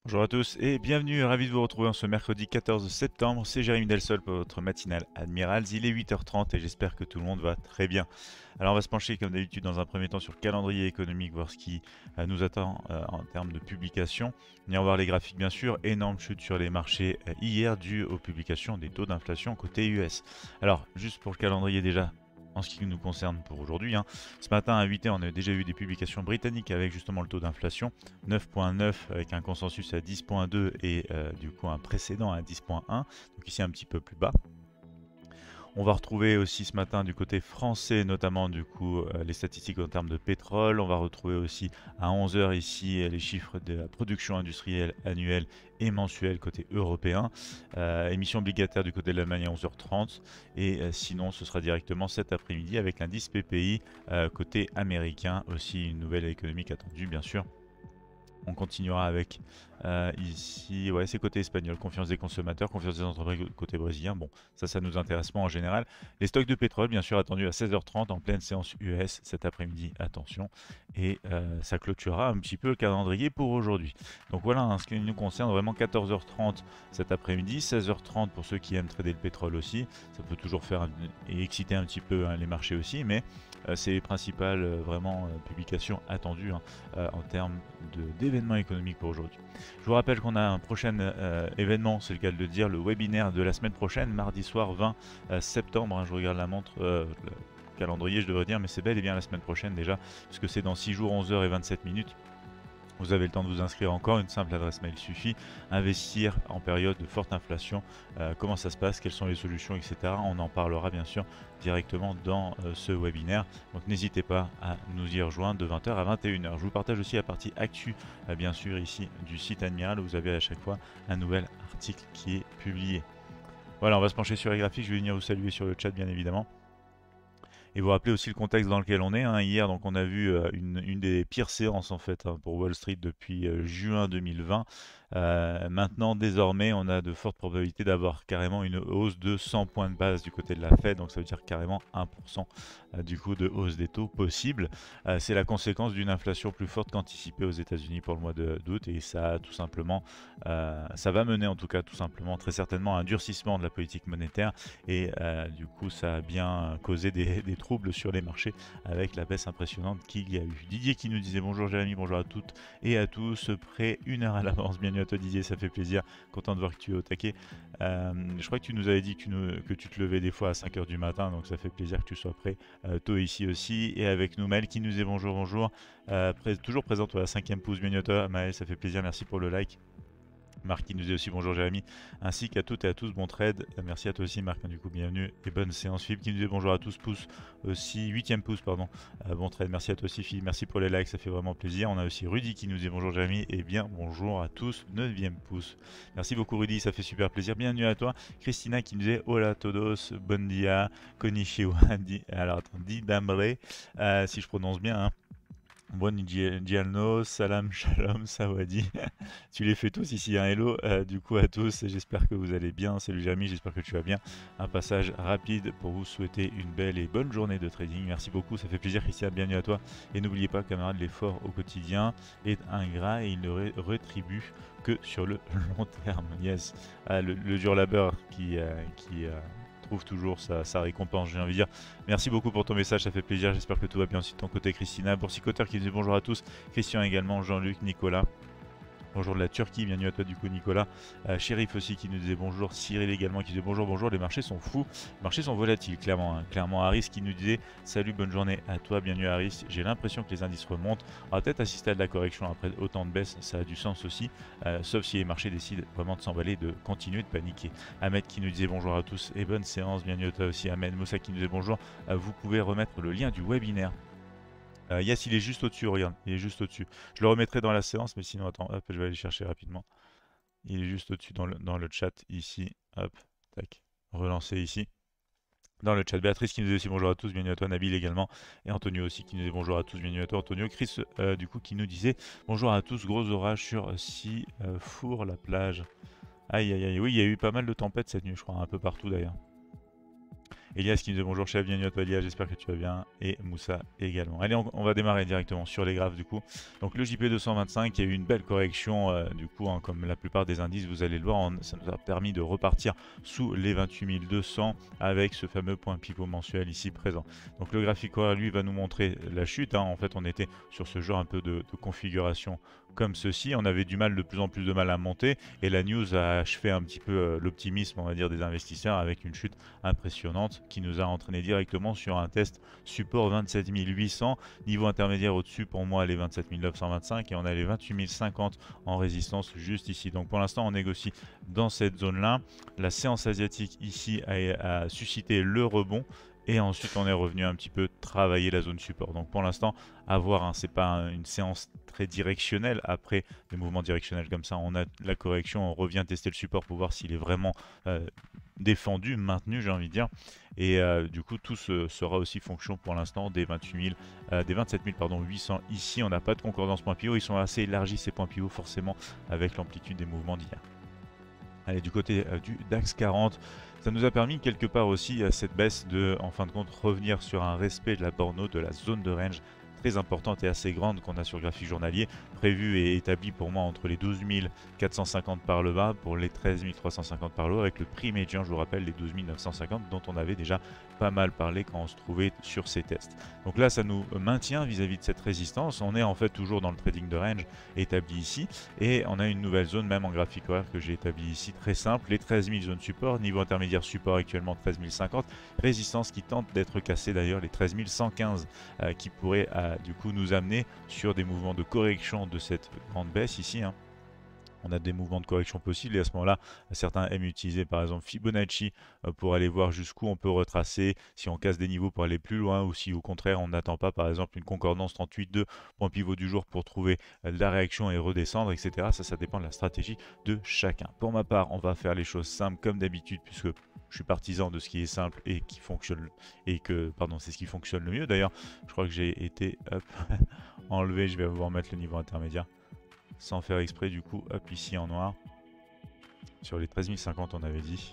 Bonjour à tous et bienvenue, ravi de vous retrouver en ce mercredi 14 septembre. C'est Jérémy Delsol pour votre matinale Admirals. Il est 8h30 et j'espère que tout le monde va très bien. Alors on va se pencher comme d'habitude dans un premier temps sur le calendrier économique, voir ce qui nous attend en termes de publication. On va voir les graphiques bien sûr, énorme chute sur les marchés hier due aux publications des taux d'inflation côté US. Alors juste pour le calendrier déjà, en ce qui nous concerne pour aujourd'hui, ce matin à 8h, on a déjà eu des publications britanniques avec justement le taux d'inflation 9,9 avec un consensus à 10,2 et du coup un précédent à 10,1, donc ici un petit peu plus bas. On va retrouver aussi ce matin du côté français notamment du coup les statistiques en termes de pétrole. On va retrouver aussi à 11h ici les chiffres de la production industrielle annuelle et mensuelle côté européen. Émission obligataire du côté de l'Allemagne à 11h30 et sinon ce sera directement cet après-midi avec l'indice PPI côté américain, aussi une nouvelle économique attendue bien sûr. On continuera avec ici, ouais, c'est côté espagnol, confiance des consommateurs, confiance des entreprises côté brésilien. Bon, ça nous intéresse pas en général. Les stocks de pétrole, bien sûr, attendus à 16h30 en pleine séance US cet après-midi, attention. Et ça clôturera un petit peu le calendrier pour aujourd'hui. Donc voilà, ce qui nous concerne, vraiment 14h30 cet après-midi, 16h30 pour ceux qui aiment trader le pétrole aussi. Ça peut toujours faire et exciter un petit peu les marchés aussi, mais c'est les principales vraiment publications attendues en termes d'événements économiques pour aujourd'hui. Je vous rappelle qu'on a un prochain événement, c'est le cas de le dire, le webinaire de la semaine prochaine, mardi soir 20 septembre. Je regarde la montre, le calendrier je devrais dire, mais c'est bel et bien la semaine prochaine déjà, puisque c'est dans 6 jours, 11h et 27 minutes. Vous avez le temps de vous inscrire encore, une simple adresse mail suffit. Investir en période de forte inflation, comment ça se passe, quelles sont les solutions, etc. On en parlera bien sûr directement dans ce webinaire. Donc n'hésitez pas à nous y rejoindre de 20h à 21h. Je vous partage aussi la partie actu, bien sûr ici du site Admiral, où vous avez à chaque fois un nouvel article qui est publié. Voilà, on va se pencher sur les graphiques, je vais venir vous saluer sur le chat bien évidemment. Et vous rappelez aussi le contexte dans lequel on est. Hier, donc on a vu une des pires séances en fait pour Wall Street depuis juin 2020. Maintenant, désormais, on a de fortes probabilités d'avoir carrément une hausse de 100 points de base du côté de la Fed, donc ça veut dire carrément 1% du coup de hausse des taux possible. C'est la conséquence d'une inflation plus forte qu'anticipée aux États-Unis pour le mois d'août, et ça tout simplement, ça va mener en tout cas tout simplement très certainement à un durcissement de la politique monétaire, et du coup ça a bien causé des troubles sur les marchés avec la baisse impressionnante qu'il y a eu. Didier qui nous disait bonjour Jérémy, bonjour à toutes et à tous, près une heure à l'avance. Bienvenue à toi Didier, ça fait plaisir, content de voir que tu es au taquet. Je crois que tu nous avais dit que tu te levais des fois à 5h du matin, donc ça fait plaisir que tu sois prêt tôt ici aussi. Et avec nous Maël qui nous dit bonjour, bonjour, toujours présente à la 5e pouce. Bienvenue à toi Maël, ça fait plaisir, merci pour le like. Marc qui nous dit aussi bonjour Jérémy, ainsi qu'à toutes et à tous, bon trade. Merci à toi aussi Marc, du coup bienvenue et bonne séance. Philippe qui nous dit bonjour à tous, pouce aussi, 8e pouce pardon, bon trade. Merci à toi aussi Philippe, merci pour les likes, ça fait vraiment plaisir. On a aussi Rudy qui nous dit bonjour Jérémy et bien bonjour à tous, 9e pouce. Merci beaucoup Rudy, ça fait super plaisir, bienvenue à toi. Christina qui nous dit hola todos, bon dia, konnichiwa, alors attends, di dambre, si je prononce bien Bon Gialno, salam, shalom, sawadi. Tu les fais tous ici, hello du coup à tous, j'espère que vous allez bien. Salut Jérémy, j'espère que tu vas bien. Un passage rapide pour vous souhaiter une belle et bonne journée de trading. Merci beaucoup, ça fait plaisir Christian, bienvenue à toi. Et n'oubliez pas camarade, l'effort au quotidien est ingrat et il ne rétribue que sur le long terme. Yes, le dur labeur qui trouve toujours sa récompense, j'ai envie de dire. Merci beaucoup pour ton message, ça fait plaisir, j'espère que tout va bien aussi de ton côté Christina. Boursicoteur qui dit bonjour à tous, Christian également, Jean-Luc, Nicolas. Bonjour de la Turquie, bienvenue à toi du coup Nicolas. Shérif aussi qui nous disait bonjour, Cyril également qui disait bonjour, bonjour, les marchés sont fous, les marchés sont volatiles clairement. Clairement Harris qui nous disait salut, bonne journée à toi, bienvenue Harris. J'ai l'impression que les indices remontent, on va peut-être assister à de la correction après autant de baisse, ça a du sens aussi, sauf si les marchés décident vraiment de s'emballer, de continuer de paniquer. Ahmed qui nous disait bonjour à tous et bonne séance, bienvenue à toi aussi Ahmed. Moussa qui nous disait bonjour, vous pouvez remettre le lien du webinaire. Yes, il est juste au-dessus, regarde, il est juste au-dessus. Je le remettrai dans la séance, mais sinon, attends, hop, je vais aller chercher rapidement. Il est juste au-dessus dans le chat, ici, hop, tac, relancer ici. Dans le chat, Béatrice qui nous dit aussi bonjour à tous, bienvenue à toi, Nabil également, et Antonio aussi qui nous dit bonjour à tous, bienvenue à toi, Antonio. Chris, du coup, qui nous disait bonjour à tous, gros orage sur Sifour, la plage. Aïe, aïe, aïe, oui, il y a eu pas mal de tempêtes cette nuit, je crois, un peu partout d'ailleurs. Elias qui nous dit bonjour chef, bienvenue à toi Elias, j'espère que tu vas bien, et Moussa également. Allez, on va démarrer directement sur les graphes du coup. Donc le JP 225, il y a eu une belle correction du coup, hein, comme la plupart des indices, vous allez le voir, ça nous a permis de repartir sous les 28 200 avec ce fameux point pivot mensuel ici présent. Donc le graphique horaire lui va nous montrer la chute, hein. En fait on était sur ce genre un peu de configuration comme ceci, on avait de plus en plus de mal à monter et la news a achevé un petit peu l'optimisme on va dire des investisseurs avec une chute impressionnante qui nous a entraîné directement sur un test support 27 800, niveau intermédiaire au-dessus pour moi les 27 925 et on a les 28 050 en résistance juste ici. Donc pour l'instant on négocie dans cette zone là, la séance asiatique ici a suscité le rebond. Et ensuite, on est revenu un petit peu travailler la zone support. Donc pour l'instant, à voir, hein, c'est pas une séance très directionnelle. Après des mouvements directionnels comme ça, on a la correction, on revient tester le support pour voir s'il est vraiment défendu, maintenu, j'ai envie de dire. Et du coup, tout sera aussi fonction pour l'instant des 27 800 ici. On n'a pas de concordance point pivot. Ils sont assez élargis ces points pivot forcément avec l'amplitude des mouvements d'hier. Allez, du côté du DAX 40, ça nous a permis quelque part aussi cette baisse de, en fin de compte, revenir sur un respect de la borne haute de la zone de range très importante et assez grande qu'on a sur le graphique journalier, prévu et établi pour moi entre les 12 450 par le bas pour les 13 350 par le haut, avec le prix médian, je vous rappelle, les 12 950 dont on avait déjà pas mal parlé quand on se trouvait sur ces tests. Donc là, ça nous maintient vis-à-vis de cette résistance. On est en fait toujours dans le trading de range établi ici et on a une nouvelle zone même en graphique horaire que j'ai établi ici, très simple, les 13 000 zones support, niveau intermédiaire support actuellement 13 050, résistance qui tente d'être cassée d'ailleurs les 13 115 qui pourrait du coup nous amener sur des mouvements de correction de cette grande baisse ici, hein. On a des mouvements de correction possibles et à ce moment-là, certains aiment utiliser par exemple Fibonacci pour aller voir jusqu'où on peut retracer, si on casse des niveaux pour aller plus loin ou si au contraire on n'attend pas par exemple une concordance 38,2 point pivot du jour pour trouver la réaction et redescendre, etc. Ça dépend de la stratégie de chacun. Pour ma part, on va faire les choses simples comme d'habitude puisque je suis partisan de ce qui est simple et qui fonctionne c'est ce qui fonctionne le mieux. D'ailleurs, je crois que j'ai été enlevé, je vais vous remettre le niveau intermédiaire. Sans faire exprès du coup, hop ici en noir. Sur les 13 050 on avait dit.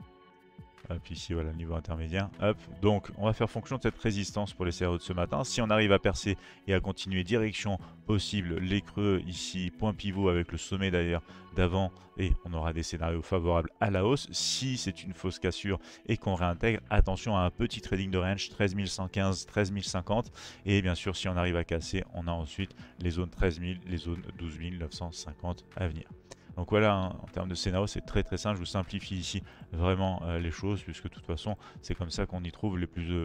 Hop ici voilà le niveau intermédiaire. Hop, donc on va faire fonction de cette résistance pour les scénarios de ce matin. Si on arrive à percer et à continuer direction possible, les creux ici, point pivot avec le sommet d'ailleurs d'avant et on aura des scénarios favorables à la hausse. Si c'est une fausse cassure et qu'on réintègre, attention à un petit trading de range 13 115, 13 050 et bien sûr si on arrive à casser, on a ensuite les zones 13 000, les zones 12 950 à venir. Donc voilà, hein, en termes de scénario, c'est très très simple. Je vous simplifie ici vraiment les choses, puisque de toute façon, c'est comme ça qu'on y trouve les plus...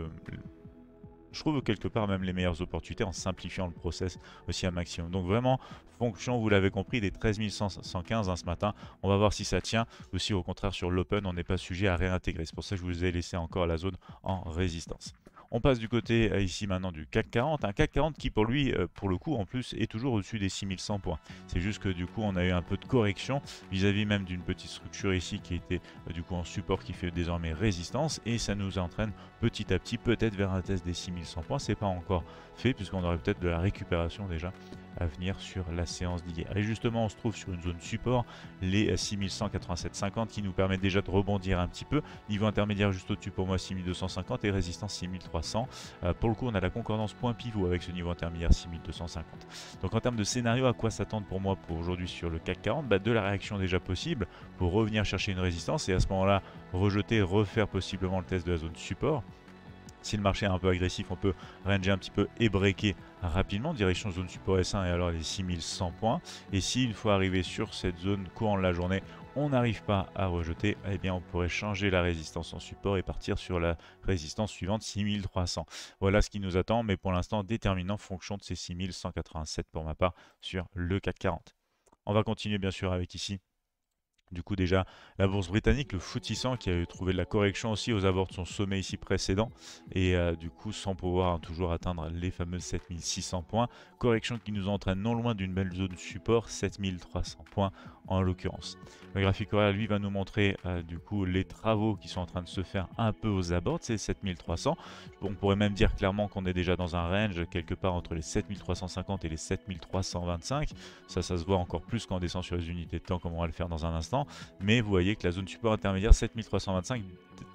je trouve quelque part même les meilleures opportunités en simplifiant le process aussi un maximum. Donc vraiment, fonction, vous l'avez compris, des 13 115 hein, ce matin. On va voir si ça tient. Aussi, au contraire, sur l'open, on n'est pas sujet à réintégrer. C'est pour ça que je vous ai laissé encore la zone en résistance. On passe du côté ici maintenant du CAC 40, un CAC 40 qui pour lui, pour le coup en plus, est toujours au-dessus des 6100 points. C'est juste que du coup on a eu un peu de correction vis-à-vis même d'une petite structure ici qui était du coup en support qui fait désormais résistance et ça nous entraîne petit à petit peut-être vers un test des 6100 points. C'est pas encore fait puisqu'on aurait peut-être de la récupération déjà à venir sur la séance d'hier. Et justement on se trouve sur une zone support, les 6187,50 qui nous permettent déjà de rebondir un petit peu. Niveau intermédiaire juste au-dessus pour moi 6250 et résistance 6300. Pour le coup on a la concordance point pivot avec ce niveau intermédiaire 6250. Donc en termes de scénario, à quoi s'attendre pour moi pour aujourd'hui sur le CAC 40, de la réaction déjà possible pour revenir chercher une résistance et à ce moment-là rejeter, refaire possiblement le test de la zone support. Si le marché est un peu agressif, on peut ranger un petit peu et breaker rapidement, direction zone support S1 et alors les 6100 points. Et si une fois arrivé sur cette zone courant de la journée, on n'arrive pas à rejeter, eh bien on pourrait changer la résistance en support et partir sur la résistance suivante 6300. Voilà ce qui nous attend, mais pour l'instant déterminant fonction de ces 6187 pour ma part sur le CAC 40. On va continuer bien sûr avec ici. Du coup déjà la bourse britannique, le FTSE 100 qui a trouvé de la correction aussi aux abords de son sommet ici précédent et du coup sans pouvoir toujours atteindre les fameux 7600 points. Correction qui nous entraîne non loin d'une belle zone support, 7300 points en l'occurrence. Le graphique horaire lui va nous montrer du coup les travaux qui sont en train de se faire un peu aux abords de ces 7300. On pourrait même dire clairement qu'on est déjà dans un range quelque part entre les 7350 et les 7325. Ça se voit encore plus quand on descend sur les unités de temps comme on va le faire dans un instant. Mais vous voyez que la zone support intermédiaire 7325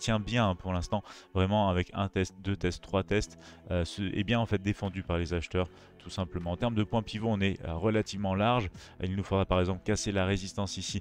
tient bien hein, pour l'instant, vraiment avec un test, deux tests, trois tests, est bien en fait défendu par les acheteurs tout simplement. En termes de points pivot, on est relativement large. Il nous faudra par exemple casser la résistance ici,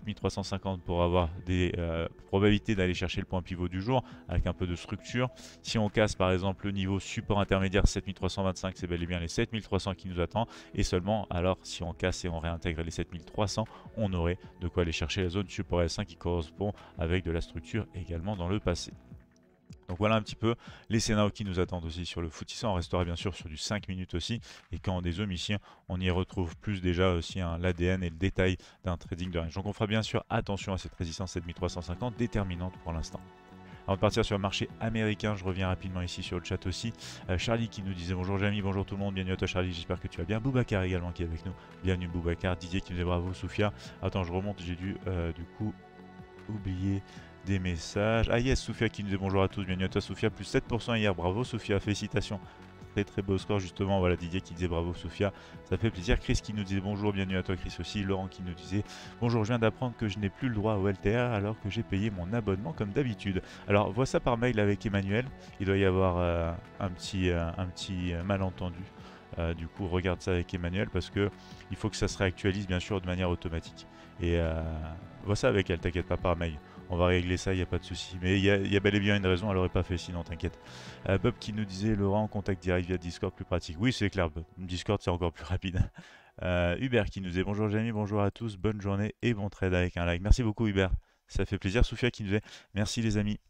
7350 pour avoir des probabilités d'aller chercher le point pivot du jour avec un peu de structure. Si on casse par exemple le niveau support intermédiaire 7325, c'est bel et bien les 7300 qui nous attend. Et seulement alors si on casse et on réintègre les 7300, on aurait de quoi aller chercher la zone support S1 qui correspond avec de la structure également dans le passé. Donc voilà un petit peu les scénarios qui nous attendent aussi sur le FTSE. On restera bien sûr sur du 5 minutes aussi. Et quand on dézoome ici, on y retrouve plus déjà aussi l'ADN et le détail d'un trading de range. Donc on fera bien sûr attention à cette résistance 7350 déterminante pour l'instant. Avant de partir sur le marché américain, je reviens rapidement ici sur le chat aussi. Charlie qui nous disait bonjour Jamie, bonjour tout le monde, bienvenue à toi Charlie, j'espère que tu vas bien. Boubacar également qui est avec nous, bienvenue Boubacar. Didier qui nous dit bravo Soufia. Attends, je remonte, j'ai dû du coup oublier des messages. Ah yes, Soufia qui nous dit bonjour à tous, bienvenue à toi Soufia, plus 7% hier, bravo Soufia, félicitations. Très beau score justement, voilà Didier qui disait bravo Soufia, ça fait plaisir. Chris qui nous disait bonjour, bienvenue à toi Chris aussi. Laurent qui nous disait bonjour, je viens d'apprendre que je n'ai plus le droit au LTR alors que j'ai payé mon abonnement comme d'habitude. Alors vois ça par mail avec Emmanuel, il doit y avoir un petit malentendu. Du coup regarde ça avec Emmanuel parce que il faut que ça se réactualise bien sûr de manière automatique. Et vois ça avec elle, t'inquiète pas par mail. On va régler ça, il n'y a pas de souci. Mais il y a bel et bien une raison, elle n'aurait pas fait sinon, t'inquiète. Bob qui nous disait Laurent, contact direct via Discord plus pratique. Oui, c'est clair, Discord c'est encore plus rapide. Hubert qui nous disait bonjour Jamie, bonjour à tous, bonne journée et bon trade avec un like. Merci beaucoup Hubert, ça fait plaisir. Soufia qui nous disait merci les amis.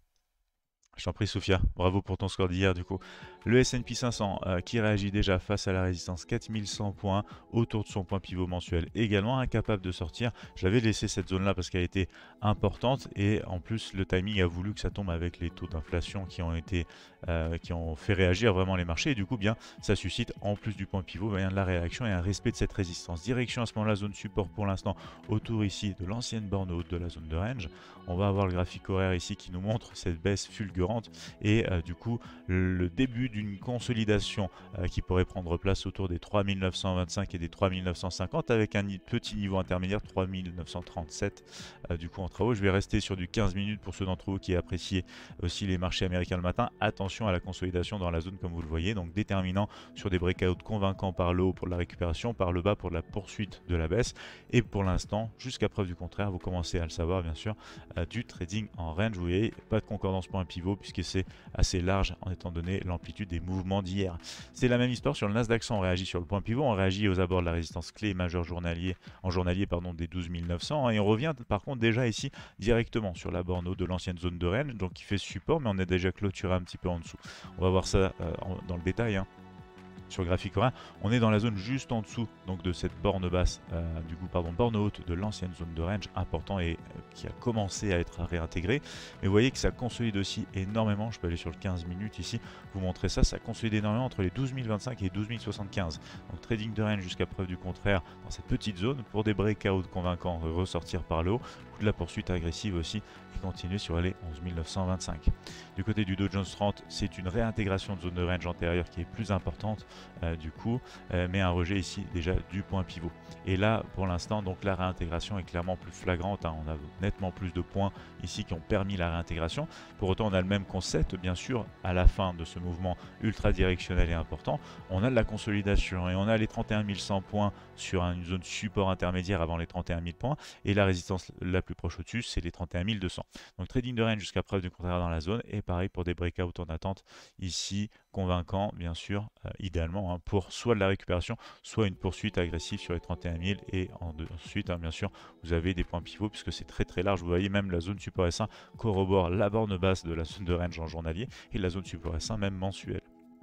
Je t'en prie Soufia, bravo pour ton score d'hier du coup. Le S&P 500 qui réagit déjà face à la résistance 4100 points autour de son point pivot mensuel, également incapable de sortir. J'avais laissé cette zone là parce qu'elle était importante et en plus le timing a voulu que ça tombe avec les taux d'inflation qui ont fait réagir vraiment les marchés et du coup bien ça suscite en plus du point pivot bien de la réaction et un respect de cette résistance. Direction à ce moment là zone support pour l'instant autour ici de l'ancienne borne haute de la zone de range. On va avoir le graphique horaire ici qui nous montre cette baisse fulgurante et du coup le début d'une consolidation qui pourrait prendre place autour des 3925 et des 3950 avec un petit niveau intermédiaire 3937 du coup en travaux. Je vais rester sur du 15 minutes pour ceux d'entre vous qui appréciez aussi les marchés américains le matin. Attention à la consolidation dans la zone comme vous le voyez, donc déterminant sur des breakouts convaincants par le haut pour la récupération, par le bas pour la poursuite de la baisse et pour l'instant jusqu'à preuve du contraire, vous commencez à le savoir bien sûr, du trading en range. Vous voyez, pas de concordance point pivot puisque c'est assez large en étant donné l'amplitude des mouvements d'hier. C'est la même histoire sur le Nasdaq 100, on réagit sur le point pivot, on réagit aux abords de la résistance clé majeure journalier des 12 900 et on revient par contre déjà ici directement sur la borne haute de l'ancienne zone de range, donc qui fait support mais on est déjà clôturé un petit peu en dessous. On va voir ça dans le détail. Sur le graphique horaire, on est dans la zone juste en dessous donc de cette borne basse, borne haute de l'ancienne zone de range important et qui a commencé à être réintégrée. Mais vous voyez que ça consolide aussi énormément. Je peux aller sur le 15 minutes ici, vous montrer ça. Ça consolide énormément entre les 12 025 et 12 075. Donc trading de range jusqu'à preuve du contraire dans cette petite zone pour des breakouts convaincants ressortir par le haut, de la poursuite agressive aussi et continuer sur les 11 925. Du côté du Dow Jones 30, c'est une réintégration de zone de range antérieure qui est plus importante. Mais un rejet ici déjà du point pivot. Et là, pour l'instant, donc la réintégration est clairement plus flagrante. On a nettement plus de points ici qui ont permis la réintégration. Pour autant, on a le même concept, bien sûr, à la fin de ce mouvement ultra directionnel et important. On a de la consolidation et on a les 31 100 points sur une zone support intermédiaire avant les 31 000 points. Et la résistance la plus proche au-dessus, c'est les 31 200. Donc trading de range jusqu'à preuve du contraire dans la zone. Et pareil pour des breakouts en attente ici, convaincant bien sûr, idéalement pour soit de la récupération, soit une poursuite agressive sur les 31 000 et ensuite bien sûr vous avez des points pivots puisque c'est très large. Vous voyez même la zone support S1 corrobore la borne basse de la zone de range en journalier et la zone support S1 même mensuelle.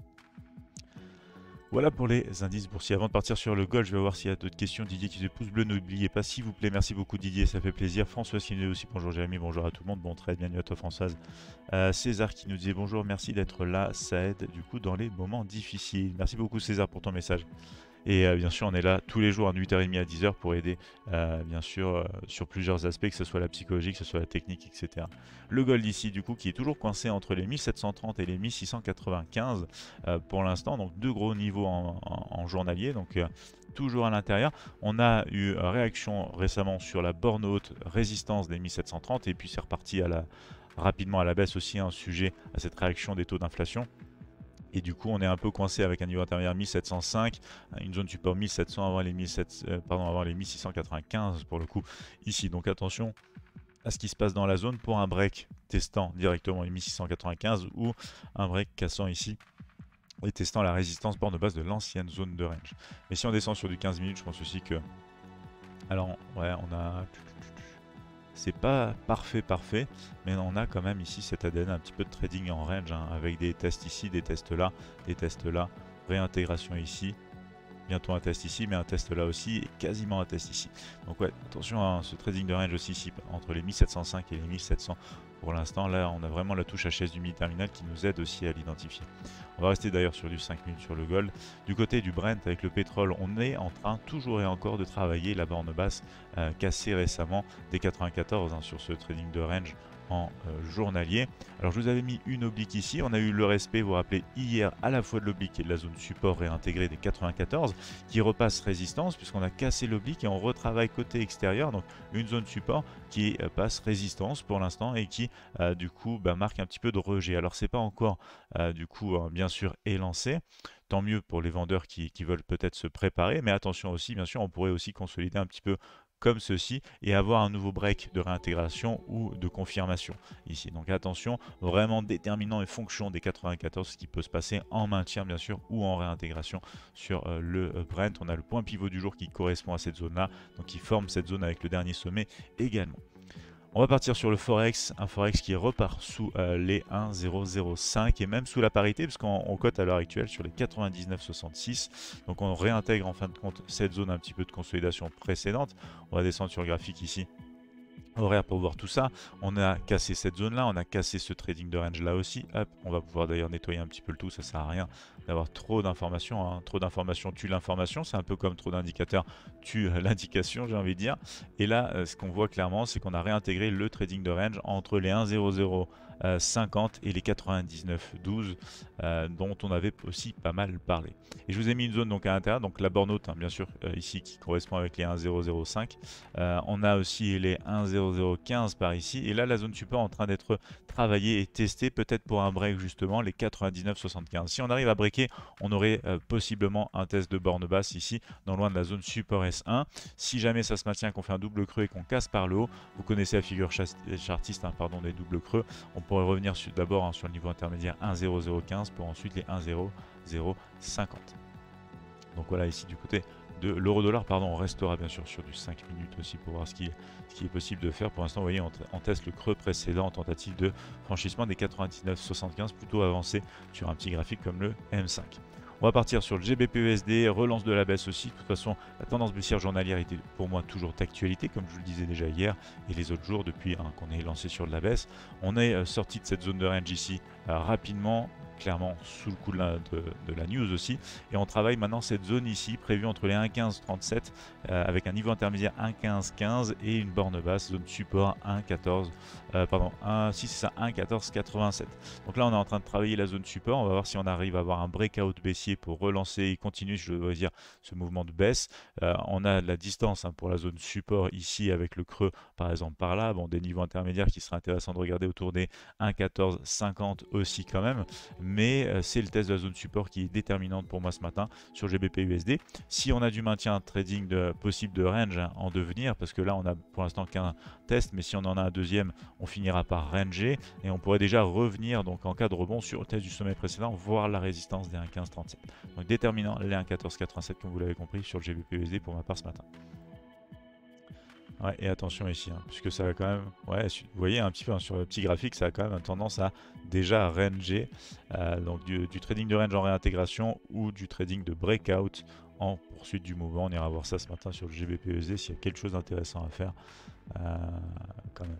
Voilà pour les indices boursiers. Avant de partir sur le gold, je vais voir s'il y a d'autres questions. Didier qui se pouce bleu, n'oubliez pas s'il vous plaît. Merci beaucoup Didier, ça fait plaisir. Françoise qui nous dit aussi bonjour Jérémy, bonjour à tout le monde. Bon trade, bienvenue à toi Françoise. César qui nous disait bonjour, merci d'être là, ça aide du coup dans les moments difficiles. Merci beaucoup César pour ton message. Et bien sûr, on est là tous les jours à 8h30 à 10h pour aider, bien sûr, sur plusieurs aspects, que ce soit la psychologie, que ce soit la technique, etc. Le gold ici, du coup, qui est toujours coincé entre les 1730 et les 1695 pour l'instant. Donc, deux gros niveaux en journalier. Donc, toujours à l'intérieur. On a eu réaction récemment sur la borne haute résistance des 1730 et puis c'est reparti rapidement à la baisse aussi, un sujet à cette réaction des taux d'inflation. Et du coup, on est un peu coincé avec un niveau intermédiaire 1705, une zone support 1700 avant les, avant les 1695 pour le coup ici. Donc attention à ce qui se passe dans la zone pour un break testant directement les 1695 ou un break cassant ici et testant la résistance borne de base de l'ancienne zone de range. Mais si on descend sur du 15 minutes, je pense aussi que... Alors, ouais, on a... C'est pas parfait, mais on a quand même ici cet ADN un petit peu de trading en range, hein, avec des tests ici, des tests là, réintégration ici, bientôt un test ici, mais un test là aussi, et quasiment un test ici. Donc ouais, attention à ce trading de range aussi ici, entre les 1705 et les 1700 pour l'instant. Là, on a vraiment la touche HS du mini-terminal qui nous aide aussi à l'identifier. On va rester d'ailleurs sur du 5 minutes sur le gold. Du côté du Brent avec le pétrole, on est en train toujours et encore de travailler la borne basse cassée récemment des 94 hein, sur ce trading de range en journalier. Alors je vous avais mis une oblique ici, on a eu le respect, vous vous rappelez, hier à la fois de l'oblique et de la zone support réintégrée des 94 qui repasse résistance puisqu'on a cassé l'oblique et on retravaille côté extérieur, donc une zone support qui passe résistance pour l'instant et qui du coup marque un petit peu de rejet. Alors c'est pas encore du coup bien sûr élancé. Tant mieux pour les vendeurs qui veulent peut-être se préparer, mais attention aussi, bien sûr, on pourrait aussi consolider un petit peu comme ceci et avoir un nouveau break de réintégration ou de confirmation ici. Donc attention, vraiment déterminant et fonction des 94, ce qui peut se passer en maintien bien sûr ou en réintégration sur le Brent. On a le point pivot du jour qui correspond à cette zone là, donc qui forme cette zone avec le dernier sommet également. On va partir sur le Forex, un Forex qui repart sous les 1,005 et même sous la parité, puisqu'on cote à l'heure actuelle sur les 99,66. Donc on réintègre en fin de compte cette zone un petit peu de consolidation précédente. On va descendre sur le graphique ici, horaire pour voir tout ça. On a cassé cette zone là, on a cassé ce trading de range là aussi. Hop, on va pouvoir d'ailleurs nettoyer un petit peu le tout, ça sert à rien d'avoir trop d'informations, hein. Trop d'informations tue l'information, c'est un peu comme trop d'indicateurs tue l'indication, j'ai envie de dire. Et là, ce qu'on voit clairement, c'est qu'on a réintégré le trading de range entre les 1,0050 et les 99,12 dont on avait aussi pas mal parlé. Et je vous ai mis une zone donc à l'intérieur, donc la borne haute, hein, bien sûr, ici qui correspond avec les 1,005. On a aussi les 1,0015 par ici. Et là, la zone support est en train d'être travaillée et testée, peut-être pour un break justement, les 99,75. Si on arrive à breaker, on aurait possiblement un test de borne basse ici, dans loin de la zone support S1. Si jamais ça se maintient, qu'on fait un double creux et qu'on casse par le haut, vous connaissez la figure chartiste, hein, pardon, des doubles creux, on pourrait revenir d'abord sur le niveau intermédiaire 1,0015 pour ensuite les 1,0050. Donc voilà, ici du côté de l'euro-dollar, pardon, on restera bien sûr sur du 5 minutes aussi pour voir ce qui est possible de faire. Pour l'instant, vous voyez, on teste le creux précédent en tentative de franchissement des 99,75, plutôt avancé sur un petit graphique comme le M5. On va partir sur le GBP/USD, relance de la baisse aussi. De toute façon, la tendance baissière journalière était pour moi toujours d'actualité, comme je vous le disais déjà hier et les autres jours depuis qu'on est lancé sur de la baisse. On est sorti de cette zone de range ici rapidement, clairement sous le coup de la news aussi, et on travaille maintenant cette zone ici prévue entre les 1,1537 avec un niveau intermédiaire 1,1515 et une borne basse, zone support 1,14 si c'est ça, 1,1487. Donc là on est en train de travailler la zone support, on va voir si on arrive à avoir un breakout baissier pour relancer et continuer, je dois dire, ce mouvement de baisse. On a de la distance hein, pour la zone support ici avec le creux par exemple par là, bon, des niveaux intermédiaires qui seraient intéressants de regarder autour des 1,1450 aussi quand même, mais c'est le test de la zone support qui est déterminante pour moi ce matin sur GBP/USD. Si on a du maintien trading possible de range hein, en devenir, parce que là on a pour l'instant qu'un test, mais si on en a un deuxième, on finira par ranger et on pourrait déjà revenir donc en cas de rebond sur le test du sommet précédent, voir la résistance des 1,1537. Donc déterminant les 1,1487 comme vous l'avez compris sur le GBP/USD pour ma part ce matin. Ouais, et attention ici, hein, puisque ça va quand même, ouais, vous voyez un petit peu hein, sur le petit graphique, ça a quand même tendance à déjà ranger, donc du trading de range en réintégration ou du trading de breakout en poursuite du mouvement. On ira voir ça ce matin sur le GBP/USD s'il y a quelque chose d'intéressant à faire quand même.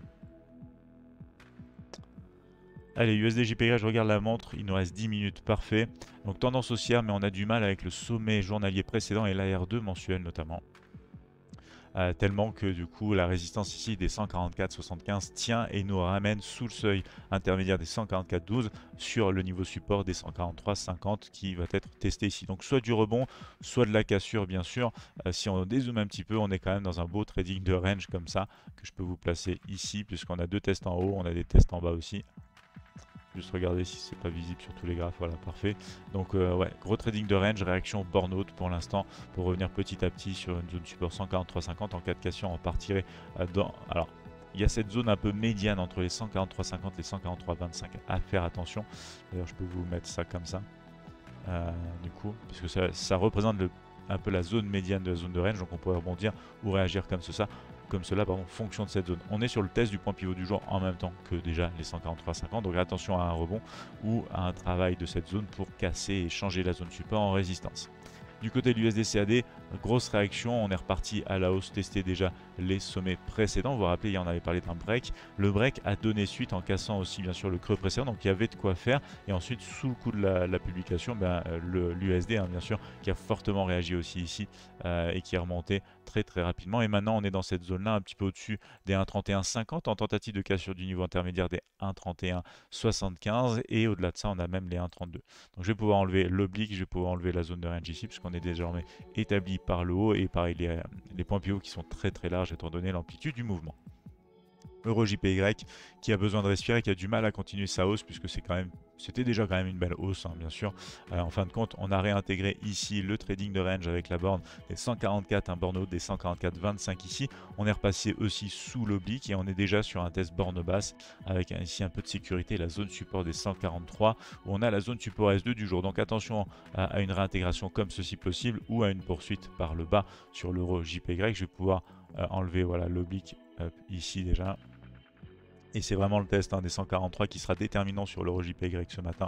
Allez, USD/JPY, je regarde la montre, il nous reste 10 minutes, parfait. Donc tendance haussière, mais on a du mal avec le sommet journalier précédent et l'AR2 mensuel notamment. tellement que du coup la résistance ici des 144,75 tient et nous ramène sous le seuil intermédiaire des 144,12 sur le niveau support des 143,50 qui va être testé ici. Donc soit du rebond, soit de la cassure bien sûr. Si on dézoome un petit peu, on est quand même dans un beau trading de range comme ça que je peux vous placer ici puisqu'on a deux tests en haut, on a des tests en bas aussi. Juste regarder si c'est pas visible sur tous les graphes, voilà, parfait. Donc ouais, gros trading de range, réaction born out pour l'instant, pour revenir petit à petit sur une zone support 143,50. En cas de cassure, on partirait dans... Alors, il y a cette zone un peu médiane entre les 143,50 et les 143,25 à faire attention. D'ailleurs, je peux vous mettre ça comme ça, du coup, puisque ça représente un peu la zone médiane de la zone de range, donc on pourrait rebondir ou réagir comme cela, pardon, fonction de cette zone. On est sur le test du point pivot du jour en même temps que déjà les 143,50, donc attention à un rebond ou à un travail de cette zone pour casser et changer la zone support en résistance. Du côté de l'USD-CAD, grosse réaction, on est reparti à la hausse, tester déjà les sommets précédents. Vous vous rappelez, hier on avait parlé d'un break. Le break a donné suite en cassant aussi bien sûr le creux précédent, donc il y avait de quoi faire. Et ensuite, sous le coup de la publication, l'USD bien sûr, qui a fortement réagi aussi ici et qui est remonté très rapidement. Et maintenant, on est dans cette zone-là, un petit peu au-dessus des 1,3150 en tentative de cassure du niveau intermédiaire des 1,3175. Et au-delà de ça, on a même les 1,32. Donc je vais pouvoir enlever l'oblique, je vais pouvoir enlever la zone de range ici, puisqu'on est désormais établi par le haut. Et pareil, les points pivots qui sont très larges étant donné l'amplitude du mouvement. EuroJPY qui a besoin de respirer, qui a du mal à continuer sa hausse puisque c'était déjà quand même une belle hausse, bien sûr. En fin de compte, on a réintégré ici le trading de range avec la borne des 144, un borne haute des 144,25 ici. On est repassé aussi sous l'oblique et on est déjà sur un test borne basse avec ici un peu de sécurité, la zone support des 143 où on a la zone support S2 du jour. Donc attention à une réintégration comme ceci possible ou à une poursuite par le bas sur l'EuroJPY. Je vais pouvoir enlever voilà l'oblique ici déjà. Et c'est vraiment le test des 143 qui sera déterminant sur l'EuroJPY ce matin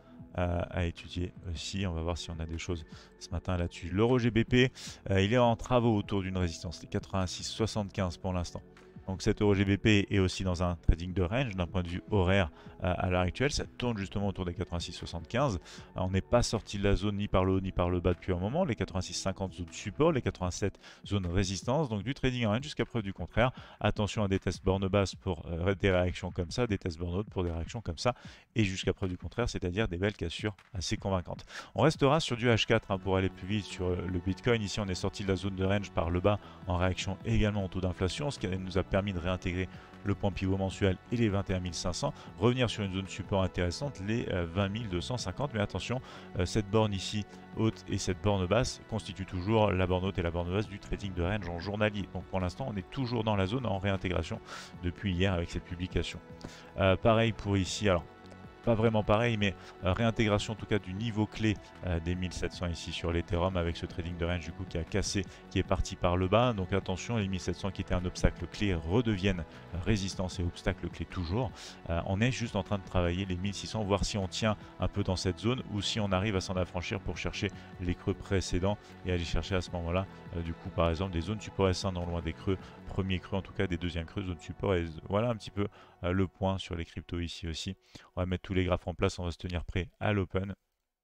à étudier aussi. On va voir si on a des choses ce matin là-dessus. l'EuroGBP, il est en travaux autour d'une résistance, les 86,75 pour l'instant. Donc cet EuroGBP est aussi dans un trading de range d'un point de vue horaire à l'heure actuelle. Ça tourne justement autour des 86,75. On n'est pas sorti de la zone ni par le haut ni par le bas depuis un moment. Les 86,50 zone support, les 87 zone résistance. Donc du trading en range jusqu'à preuve du contraire. Attention à des tests borne basse pour des réactions comme ça, des tests borne haute pour des réactions comme ça. Et jusqu'à preuve du contraire, c'est-à-dire des belles cassures assez convaincantes. On restera sur du H4 pour aller plus vite sur le Bitcoin. Ici, on est sorti de la zone de range par le bas en réaction également au taux d'inflation, ce qui nous a permis de réintégrer le point pivot mensuel et les 21 500, revenir sur une zone support intéressante, les 20 250. Mais attention, cette borne ici haute et cette borne basse constituent toujours la borne haute et la borne basse du trading de range en journalier. Donc pour l'instant, on est toujours dans la zone en réintégration depuis hier avec cette publication. Pareil pour ici, alors pas vraiment pareil, mais réintégration en tout cas du niveau clé des 1700 ici sur l'Ethereum avec ce trading de range du coup qui a cassé, qui est parti par le bas. Donc attention, les 1700 qui étaient un obstacle clé redeviennent résistance et obstacle clé toujours. On est juste en train de travailler les 1600, voir si on tient un peu dans cette zone ou si on arrive à s'en affranchir pour chercher les creux précédents et aller chercher à ce moment-là du coup par exemple des zones support S1 non loin des creux, premier creux en tout cas des deuxièmes creux, zone support S2. Voilà un petit peu le point sur les cryptos ici aussi. On va mettre tous les graphes en place, on va se tenir prêt à l'open.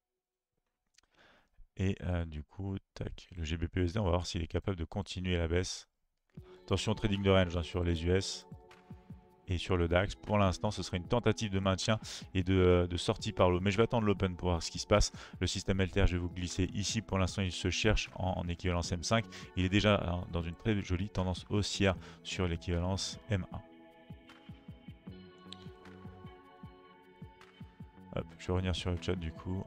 Et du coup, tac, le GBP-USD, on va voir s'il est capable de continuer la baisse. Attention trading de range sur les US et sur le DAX. Pour l'instant, ce serait une tentative de maintien et de sortie par l'eau. Mais je vais attendre l'open pour voir ce qui se passe. Le système LTR, je vais vous glisser ici. Pour l'instant, il se cherche en équivalence M5. Il est déjà dans une très jolie tendance haussière sur l'équivalence M1. Hop, je vais revenir sur le chat du coup.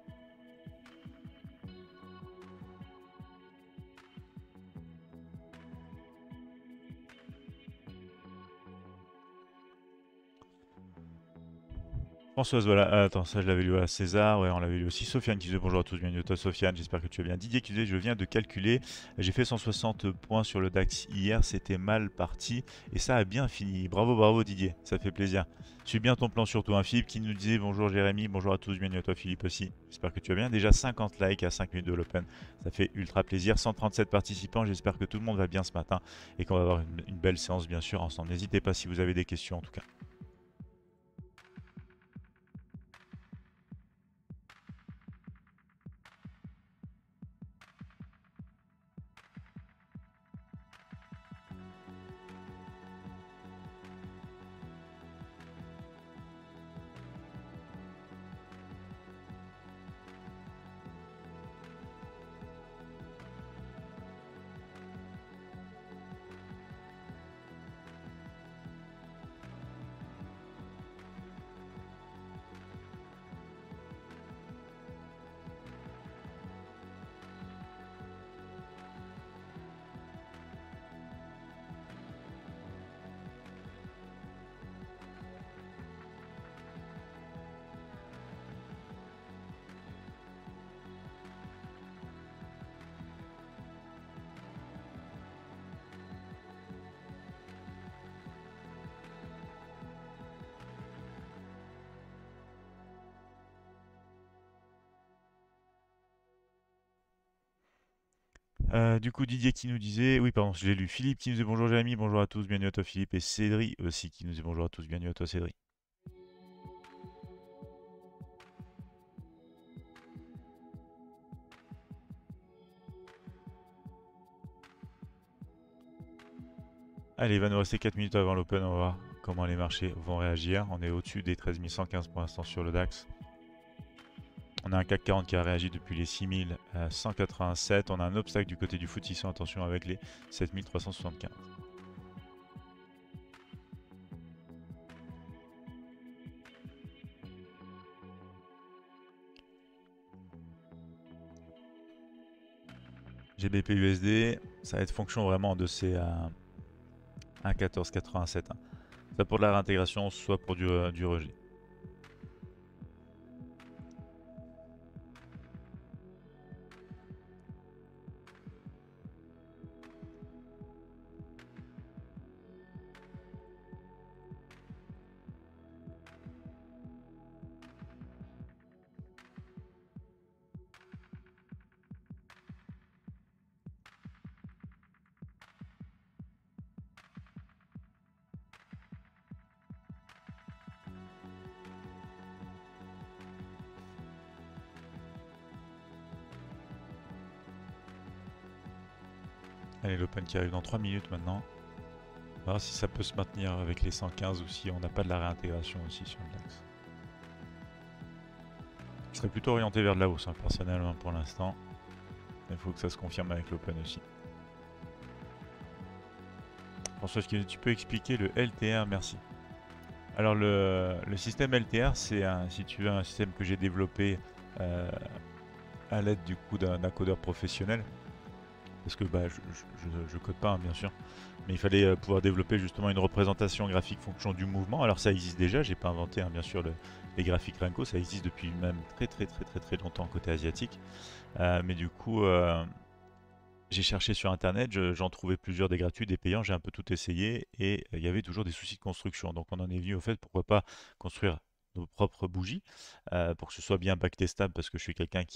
Françoise, voilà, attends, ça je l'avais lu à César, ouais, on l'avait lu aussi. Sofiane qui disait bonjour à tous, bienvenue à toi Sofiane, j'espère que tu vas bien. Didier qui disait je viens de calculer, j'ai fait 160 points sur le DAX hier, c'était mal parti et ça a bien fini. Bravo Didier, ça fait plaisir. Suis bien ton plan surtout, Philippe qui nous disait bonjour Jérémy, bonjour à tous, bienvenue à toi Philippe aussi. J'espère que tu vas bien. Déjà 50 likes à 5 minutes de l'open, ça fait ultra plaisir. 137 participants, j'espère que tout le monde va bien ce matin et qu'on va avoir une belle séance bien sûr ensemble. N'hésitez pas si vous avez des questions en tout cas. Du coup, Didier qui nous disait, oui, pardon, je l'ai lu. Philippe qui nous disait bonjour Jérémy, bonjour à tous, bienvenue à toi Philippe. Et Cédric aussi qui nous disait bonjour à tous, bienvenue à toi Cédric. Allez, il va nous rester 4 minutes avant l'Open, on va voir comment les marchés vont réagir. On est au-dessus des 13 115 pour l'instant sur le DAX. On a un CAC 40 qui a réagi depuis les 6187. On a un obstacle du côté du FTSE 100, attention avec les 7375. GBP USD, ça va être fonction vraiment de ces 1,1487. Soit pour de la réintégration, soit pour du rejet. Allez, l'Open qui arrive dans 3 minutes maintenant. On va voir si ça peut se maintenir avec les 115 ou si on n'a pas de la réintégration aussi sur le DAX. Je serais plutôt orienté vers de la hausse, personnellement pour l'instant. Il faut que ça se confirme avec l'Open aussi. François, tu peux expliquer le LTR, merci. Alors le système LTR, c'est si tu veux, un système que j'ai développé à l'aide du coup d'un codeur professionnel. Parce que je code pas, bien sûr. Mais il fallait pouvoir développer justement une représentation graphique fonction du mouvement. Alors ça existe déjà, j'ai pas inventé bien sûr les graphiques Renko, ça existe depuis même très longtemps côté asiatique. Mais du coup, j'ai cherché sur internet, j'en trouvais plusieurs des gratuits, des payants, j'ai un peu tout essayé et il y avait toujours des soucis de construction. Donc on en est venu au fait, pourquoi pas construire nos propres bougies pour que ce soit bien backtestable parce que je suis quelqu'un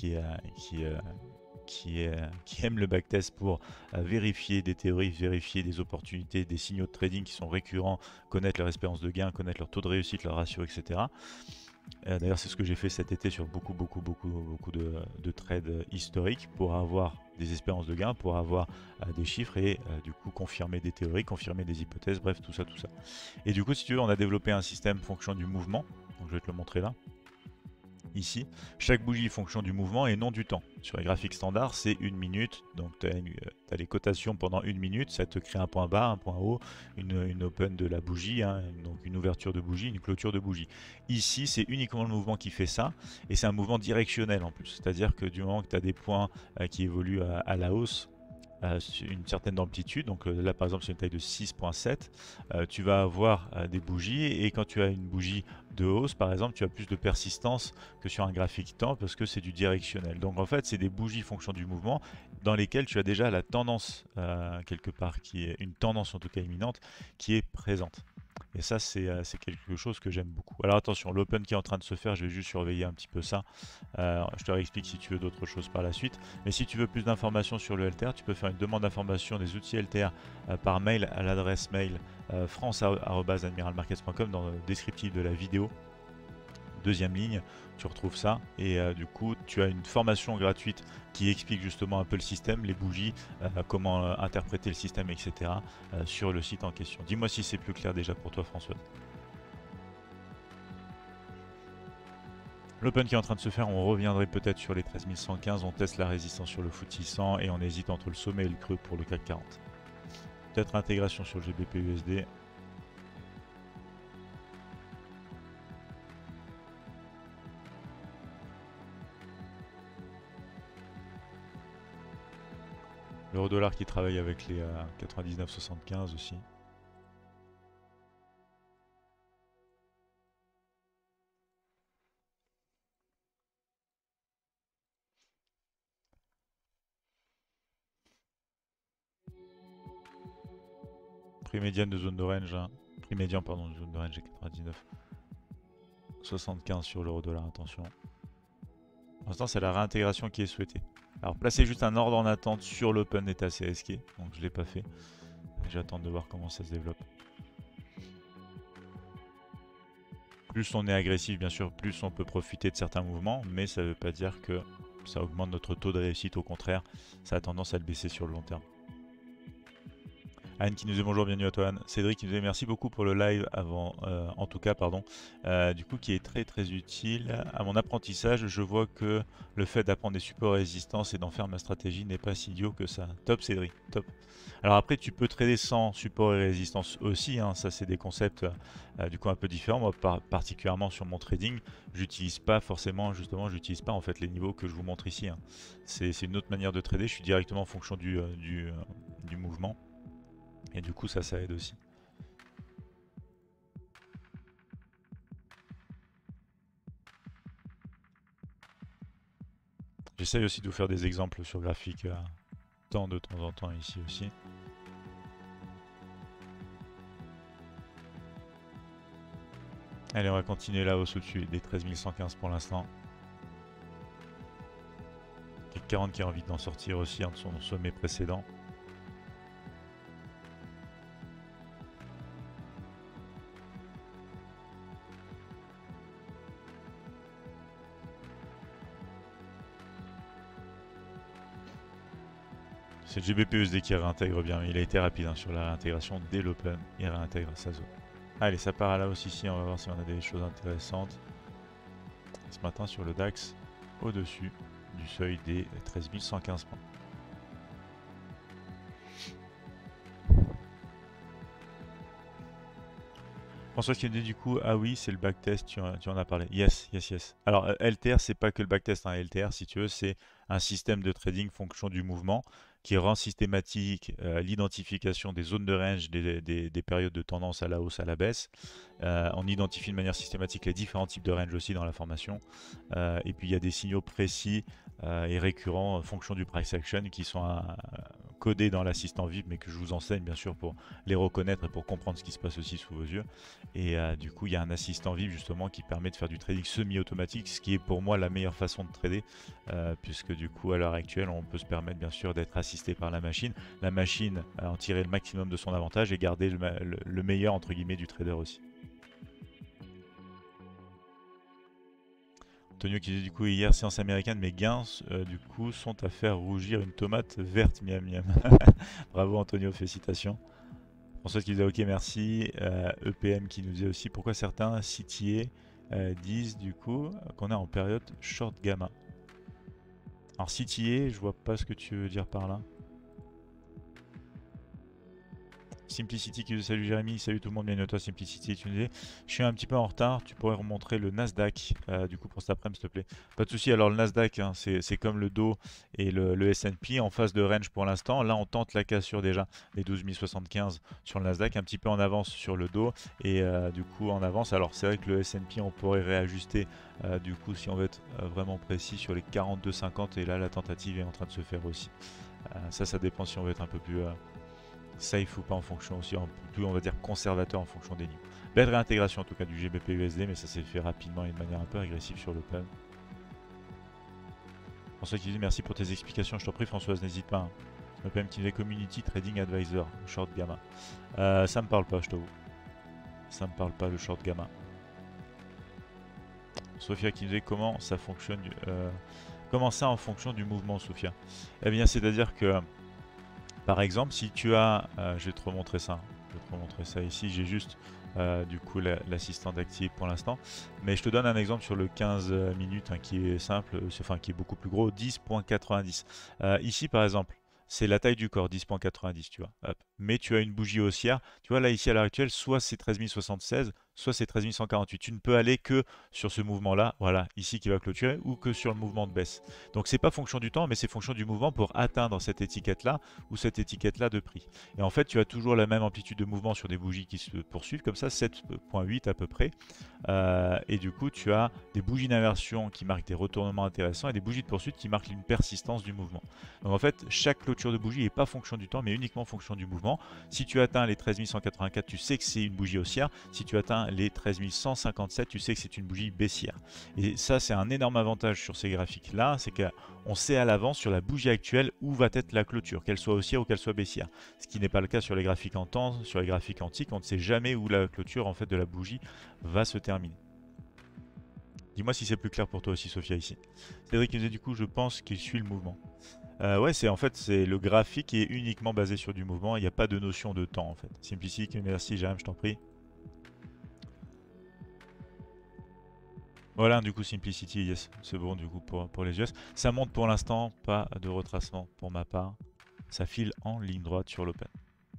qui aime le backtest pour vérifier des théories, vérifier des opportunités, des signaux de trading qui sont récurrents, connaître leur espérance de gain, connaître leur taux de réussite, leur ratio, etc. D'ailleurs, c'est ce que j'ai fait cet été sur beaucoup de trades historiques pour avoir des espérances de gain, pour avoir des chiffres et du coup confirmer des théories, confirmer des hypothèses, bref, tout ça. Et du coup, si tu veux, on a développé un système fonction du mouvement. Donc, je vais te le montrer là. Ici, chaque bougie est fonction du mouvement et non du temps. Sur les graphiques standards, c'est 1 minute. Donc, tu as les cotations pendant 1 minute. Ça te crée un point bas, un point haut, une open de la bougie, donc une ouverture de bougie, une clôture de bougie. Ici, c'est uniquement le mouvement qui fait ça. Et c'est un mouvement directionnel en plus. C'est-à-dire que du moment que tu as des points qui évoluent à la hausse, une certaine amplitude, donc là par exemple c'est une taille de 6.7, tu vas avoir des bougies et quand tu as une bougie de hausse par exemple tu as plus de persistance que sur un graphique temps parce que c'est du directionnel. Donc en fait c'est des bougies fonction du mouvement dans lesquelles tu as déjà la tendance quelque part, qui est une tendance en tout cas imminente, qui est présente. Et ça, c'est quelque chose que j'aime beaucoup. Alors attention, l'open qui est en train de se faire, je vais juste surveiller un petit peu ça. Je te réexplique si tu veux d'autres choses par la suite. Mais si tu veux plus d'informations sur le LTR, tu peux faire une demande d'information des outils LTR par mail à l'adresse mail france@admiralmarkets.com dans le descriptif de la vidéo. Deuxième ligne, tu retrouves ça et du coup tu as une formation gratuite qui explique justement un peu le système, les bougies, comment interpréter le système, etc. Sur le site en question. Dis-moi si c'est plus clair déjà pour toi François. L'open qui est en train de se faire, on reviendrait peut-être sur les 13 115, on teste la résistance sur le FTSE 100 et on hésite entre le sommet et le creux pour le CAC 40. Peut-être intégration sur le GBP USD. L'euro-dollar qui travaille avec les 99,75 aussi. Prix médiane de zone de range, prix médian pardon de zone de range est 99,75 sur l'euro-dollar, attention. Pour l'instant c'est la réintégration qui est souhaitée. Alors placer juste un ordre en attente sur l'open est assez risqué, donc je ne l'ai pas fait. J'attends de voir comment ça se développe. Plus on est agressif, bien sûr, plus on peut profiter de certains mouvements, mais ça ne veut pas dire que ça augmente notre taux de réussite, au contraire, ça a tendance à le baisser sur le long terme. Anne qui nous dit bonjour, bienvenue à toi Anne. Cédric qui nous dit merci beaucoup pour le live avant, en tout cas, pardon, du coup qui est très utile. À mon apprentissage, je vois que le fait d'apprendre des supports et résistances et d'en faire ma stratégie n'est pas si idiot que ça. Top Cédric, top. Alors après tu peux trader sans support et résistance aussi, hein. Ça c'est des concepts du coup un peu différents. Moi particulièrement sur mon trading, j'utilise pas forcément, justement j'utilise pas en fait les niveaux que je vous montre ici, hein. C'est une autre manière de trader, je suis directement en fonction du mouvement. Et du coup ça aide aussi. J'essaye aussi de vous faire des exemples sur graphique de temps en temps ici aussi. Allez, on va continuer la hausse au-dessus des 13 115 pour l'instant. CAC 40 qui a envie d'en sortir aussi en son sommet précédent. C'est le GBP-USD qui réintègre bien, mais il a été rapide hein, sur la réintégration dès l'open. Il réintègre sa zone. Allez, ça part à la hausse ici, on va voir si on a des choses intéressantes. Ce matin sur le DAX, au-dessus du seuil des 13 115 points. François qui me dit du coup, ah oui, c'est le backtest, tu en as parlé. Yes. Alors, LTR, c'est pas que le backtest. Hein. LTR, si tu veux, c'est un système de trading fonction du mouvement qui rend systématique l'identification des zones de range, des périodes de tendance à la hausse, à la baisse. On identifie de manière systématique les différents types de range aussi dans la formation. Et puis, il y a des signaux précis et récurrents en fonction du price action qui sont codés dans l'assistant VIP, mais que je vous enseigne bien sûr pour les reconnaître et pour comprendre ce qui se passe aussi sous vos yeux. Et du coup, il y a un assistant VIP justement qui permet de faire du trading semi-automatique, ce qui est pour moi la meilleure façon de trader, puisque du coup, à l'heure actuelle, on peut se permettre bien sûr d'être assisté par la machine. La machine en tirer le maximum de son avantage et garder le meilleur entre guillemets du trader aussi. Antonio qui dit du coup hier séance américaine, mes gains du coup sont à faire rougir une tomate verte miam miam. Bravo Antonio, félicitations. François qui disait ok merci. EPM qui nous disait aussi pourquoi certains CTA disent du coup qu'on est en période short gamma. Alors CTA, je vois pas ce que tu veux dire par là. Simplicity qui dit salut Jérémy, salut tout le monde, bienvenue à toi Simplicity, tu nous dis je suis un petit peu en retard, tu pourrais remontrer le Nasdaq du coup pour cet après-midi s'il te plaît. Pas de souci, alors le Nasdaq hein, c'est comme le Dow et le S&P en phase de range pour l'instant. Là on tente la cassure déjà des 12 075 sur le Nasdaq, un petit peu en avance sur le Dow et du coup en avance. Alors c'est vrai que le S&P on pourrait réajuster du coup si on veut être vraiment précis sur les 42,50 et là la tentative est en train de se faire aussi. Ça dépend si on veut être un peu plus safe ou pas en fonction aussi, plus on va dire conservateur en fonction des niveaux. Belle réintégration en tout cas du GBP USD, mais ça s'est fait rapidement et de manière un peu agressive sur l'open. François qui dit merci pour tes explications, je t'en prie Françoise, n'hésite pas. Hein. EPM qui dit Community Trading Advisor, short gamma. Ça me parle pas, je t'avoue. Ça me parle pas le short gamma. Sophia qui nous dit comment ça fonctionne, comment ça en fonction du mouvement Sophia. Eh bien c'est à dire que par exemple, si tu as, je vais te remontrer ça, ici, j'ai juste du coup l'assistant d'activer pour l'instant, mais je te donne un exemple sur le 15 minutes hein, qui est simple, enfin qui est beaucoup plus gros, 10.90. Ici par exemple, c'est la taille du corps, 10.90, tu vois. Hop. Mais tu as une bougie haussière, tu vois là ici à l'heure actuelle, soit c'est 13 076, soit c'est 13 148. Tu ne peux aller que sur ce mouvement-là, voilà, ici qui va clôturer, ou que sur le mouvement de baisse. Donc c'est pas fonction du temps, mais c'est fonction du mouvement pour atteindre cette étiquette-là ou cette étiquette-là de prix. Et en fait, tu as toujours la même amplitude de mouvement sur des bougies qui se poursuivent, comme ça, 7.8 à peu près. Et du coup, tu as des bougies d'inversion qui marquent des retournements intéressants et des bougies de poursuite qui marquent une persistance du mouvement. Donc en fait, chaque clôture de bougie n'est pas fonction du temps, mais uniquement fonction du mouvement. mouvement. Si tu atteins les 13 184, tu sais que c'est une bougie haussière. Si tu atteins les 13 157, tu sais que c'est une bougie baissière. Et ça, c'est un énorme avantage sur ces graphiques-là, c'est qu'on sait à l'avance sur la bougie actuelle où va être la clôture, qu'elle soit haussière ou qu'elle soit baissière. Ce qui n'est pas le cas sur les graphiques en temps, sur les graphiques antiques, on ne sait jamais où la clôture en fait de la bougie va se terminer. Dis-moi si c'est plus clair pour toi aussi, Sophia, ici. Cédric disait du coup, je pense qu'il suit le mouvement. Ouais, c'est en fait c'est le graphique qui est uniquement basé sur du mouvement. Il n'y a pas de notion de temps en fait. Simplicity, merci, Jérôme, je t'en prie. Voilà, du coup, Simplicity, yes, c'est bon du coup pour les US. Ça monte pour l'instant, pas de retracement pour ma part. Ça file en ligne droite sur l'Open.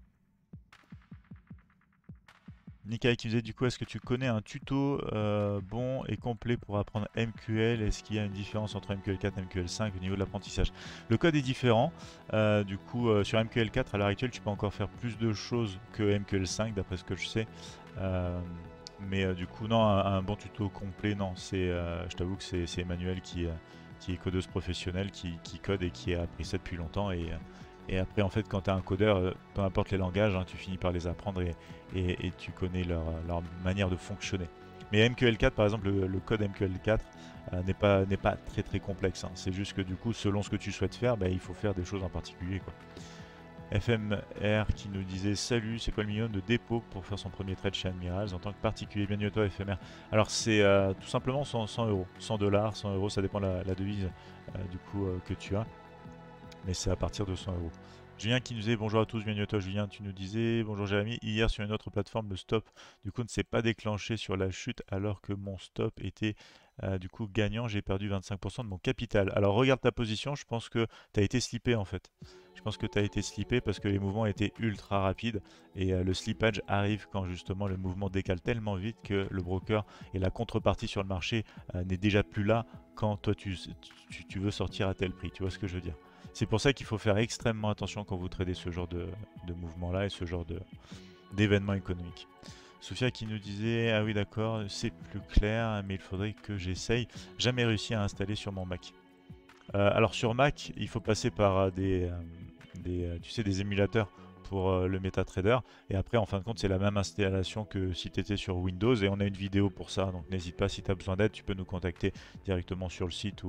Nikai qui disait du coup, est-ce que tu connais un tuto bon et complet pour apprendre MQL? Est-ce qu'il y a une différence entre MQL4 et MQL5 au niveau de l'apprentissage? Le code est différent. Du coup, sur MQL4, à l'heure actuelle, tu peux encore faire plus de choses que MQL5, d'après ce que je sais. Mais du coup, non, un bon tuto complet, non. Je t'avoue que c'est Emmanuel qui est codeuse professionnelle, qui code et qui a appris ça depuis longtemps. Et après, en fait, quand tu es un codeur, peu importe les langages, hein, tu finis par les apprendre et tu connais leur manière de fonctionner. Mais MQL4, par exemple, le code MQL4 n'est pas très très complexe. Hein. C'est juste que du coup, selon ce que tu souhaites faire, bah, il faut faire des choses en particulier, quoi. FMR qui nous disait salut, c'est quoi le minimum de dépôt pour faire son premier trade chez Admirals en tant que particulier? Bienvenue à toi, FMR. Alors c'est tout simplement 100 euros, 100 $, 100 euros, ça dépend de la devise du coup que tu as, mais c'est à partir de 100 euros. Julien qui nous disait bonjour à tous, bienvenue à toi Julien, tu nous disais bonjour Jérémy, hier sur une autre plateforme le stop du coup ne s'est pas déclenché sur la chute alors que mon stop était du coup gagnant, j'ai perdu 25% de mon capital. Alors regarde ta position, je pense que tu as été slippé en fait. Je pense que tu as été slippé parce que les mouvements étaient ultra rapides et le slippage arrive quand justement le mouvement décale tellement vite que le broker et la contrepartie sur le marché n'est déjà plus là quand toi tu veux sortir à tel prix, tu vois ce que je veux dire. C'est pour ça qu'il faut faire extrêmement attention quand vous tradez ce genre de mouvement-là et ce genre d'événements économiques. Sophia qui nous disait ah oui d'accord, c'est plus clair, mais il faudrait que j'essaye. Jamais réussi à installer sur mon Mac. Alors sur Mac, il faut passer par tu sais, des émulateurs pour le MetaTrader. Et après, en fin de compte, c'est la même installation que si tu étais sur Windows. Et on a une vidéo pour ça. Donc n'hésite pas, si tu as besoin d'aide, tu peux nous contacter directement sur le site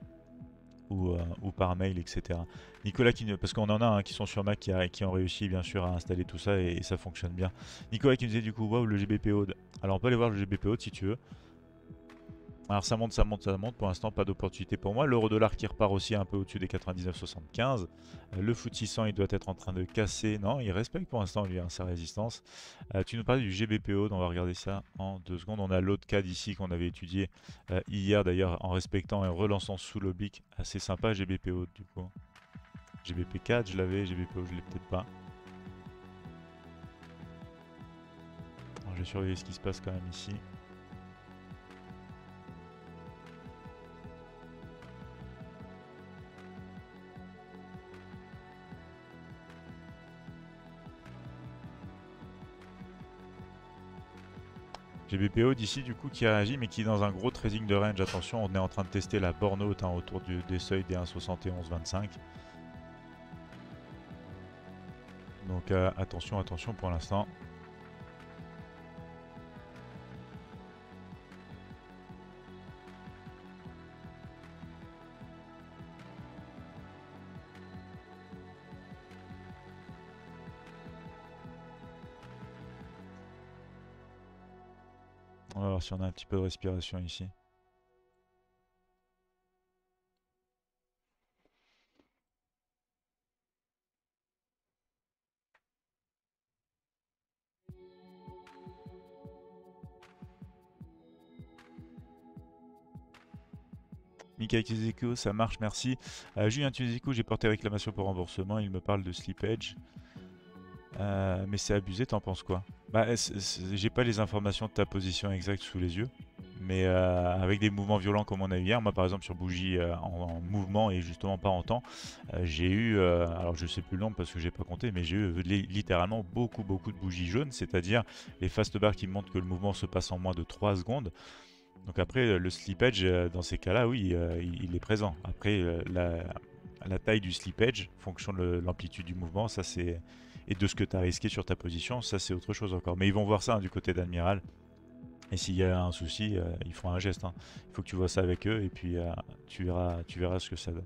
ou par mail, etc. Nicolas, parce qu'on en a qui sont sur Mac qui ont réussi bien sûr à installer tout ça et ça fonctionne bien. Nicolas qui nous disait du coup, waouh, le GBPO. Alors on peut aller voir le GBPO si tu veux. Alors ça monte, ça monte, ça monte. Pour l'instant, pas d'opportunité pour moi. L'euro-dollar qui repart aussi un peu au-dessus des 99,75. Le FTSE 600, il doit être en train de casser. Non, il respecte pour l'instant lui sa résistance. Tu nous parlais du GBPO, donc on va regarder ça en 2 secondes. On a l'autre CAD ici qu'on avait étudié hier d'ailleurs en respectant et en relançant sous l'oblique. Assez sympa GBPO du coup. GBP4, je l'avais. GBPO, je l'ai peut-être pas. Alors, je vais surveiller ce qui se passe quand même ici. GBPO d'ici du coup qui réagit mais qui est dans un gros trading de range. Attention, on est en train de tester la borne haute autour des seuils des 1,7125. Donc attention, attention pour l'instant. On va voir si on a un petit peu de respiration ici. Mika Kizeko, ça marche, merci. Julien Tunisico, j'ai porté réclamation pour remboursement. Il me parle de slippage. Mais c'est abusé, t'en penses quoi? Bah, j'ai pas les informations de ta position exacte sous les yeux. Mais avec des mouvements violents comme on a eu hier, moi par exemple sur bougie en mouvement et justement pas en temps, j'ai eu, alors je sais plus le nombre parce que j'ai pas compté, mais j'ai eu littéralement beaucoup de bougies jaunes, c'est-à-dire les fast bars qui montrent que le mouvement se passe en moins de 3 secondes. Donc après le slippage dans ces cas-là, oui, il est présent. Après la taille du slippage, fonction de l'amplitude du mouvement, ça c'est et de ce que tu as risqué sur ta position, ça c'est autre chose encore. Mais ils vont voir ça hein, du côté d'Admiral. Et s'il y a un souci, ils feront un geste. Hein. Il faut que tu vois ça avec eux et puis tu verras ce que ça donne.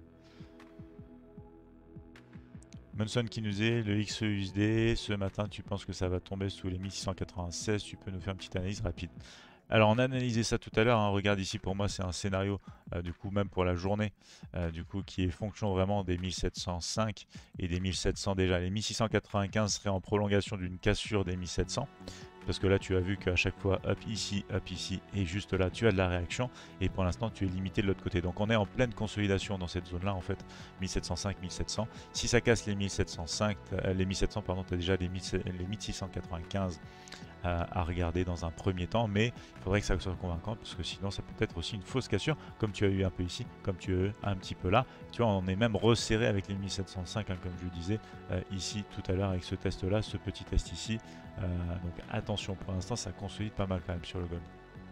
Munson qui nous dit le XEUSD, ce matin tu penses que ça va tomber sous les 1696, tu peux nous faire une petite analyse rapide. Alors on a analysé ça tout à l'heure, hein. Regarde ici pour moi c'est un scénario du coup même pour la journée du coup qui est fonction vraiment des 1705 et des 1700 déjà. Les 1695 seraient en prolongation d'une cassure des 1700. Parce que là tu as vu qu'à chaque fois up ici et juste là tu as de la réaction et pour l'instant tu es limité de l'autre côté. Donc on est en pleine consolidation dans cette zone là en fait, 1705, 1700. Si ça casse les 1705, les 1700 pardon, tu as déjà les 1695 à regarder dans un premier temps, mais il faudrait que ça soit convaincant parce que sinon ça peut être aussi une fausse cassure comme tu as eu un peu ici, comme tu as eu un petit peu là. Tu vois, on est même resserré avec les 1705 hein, comme je le disais ici tout à l'heure avec ce test là, ce petit test ici. Donc attention, pour l'instant ça consolide pas mal quand même sur le gold.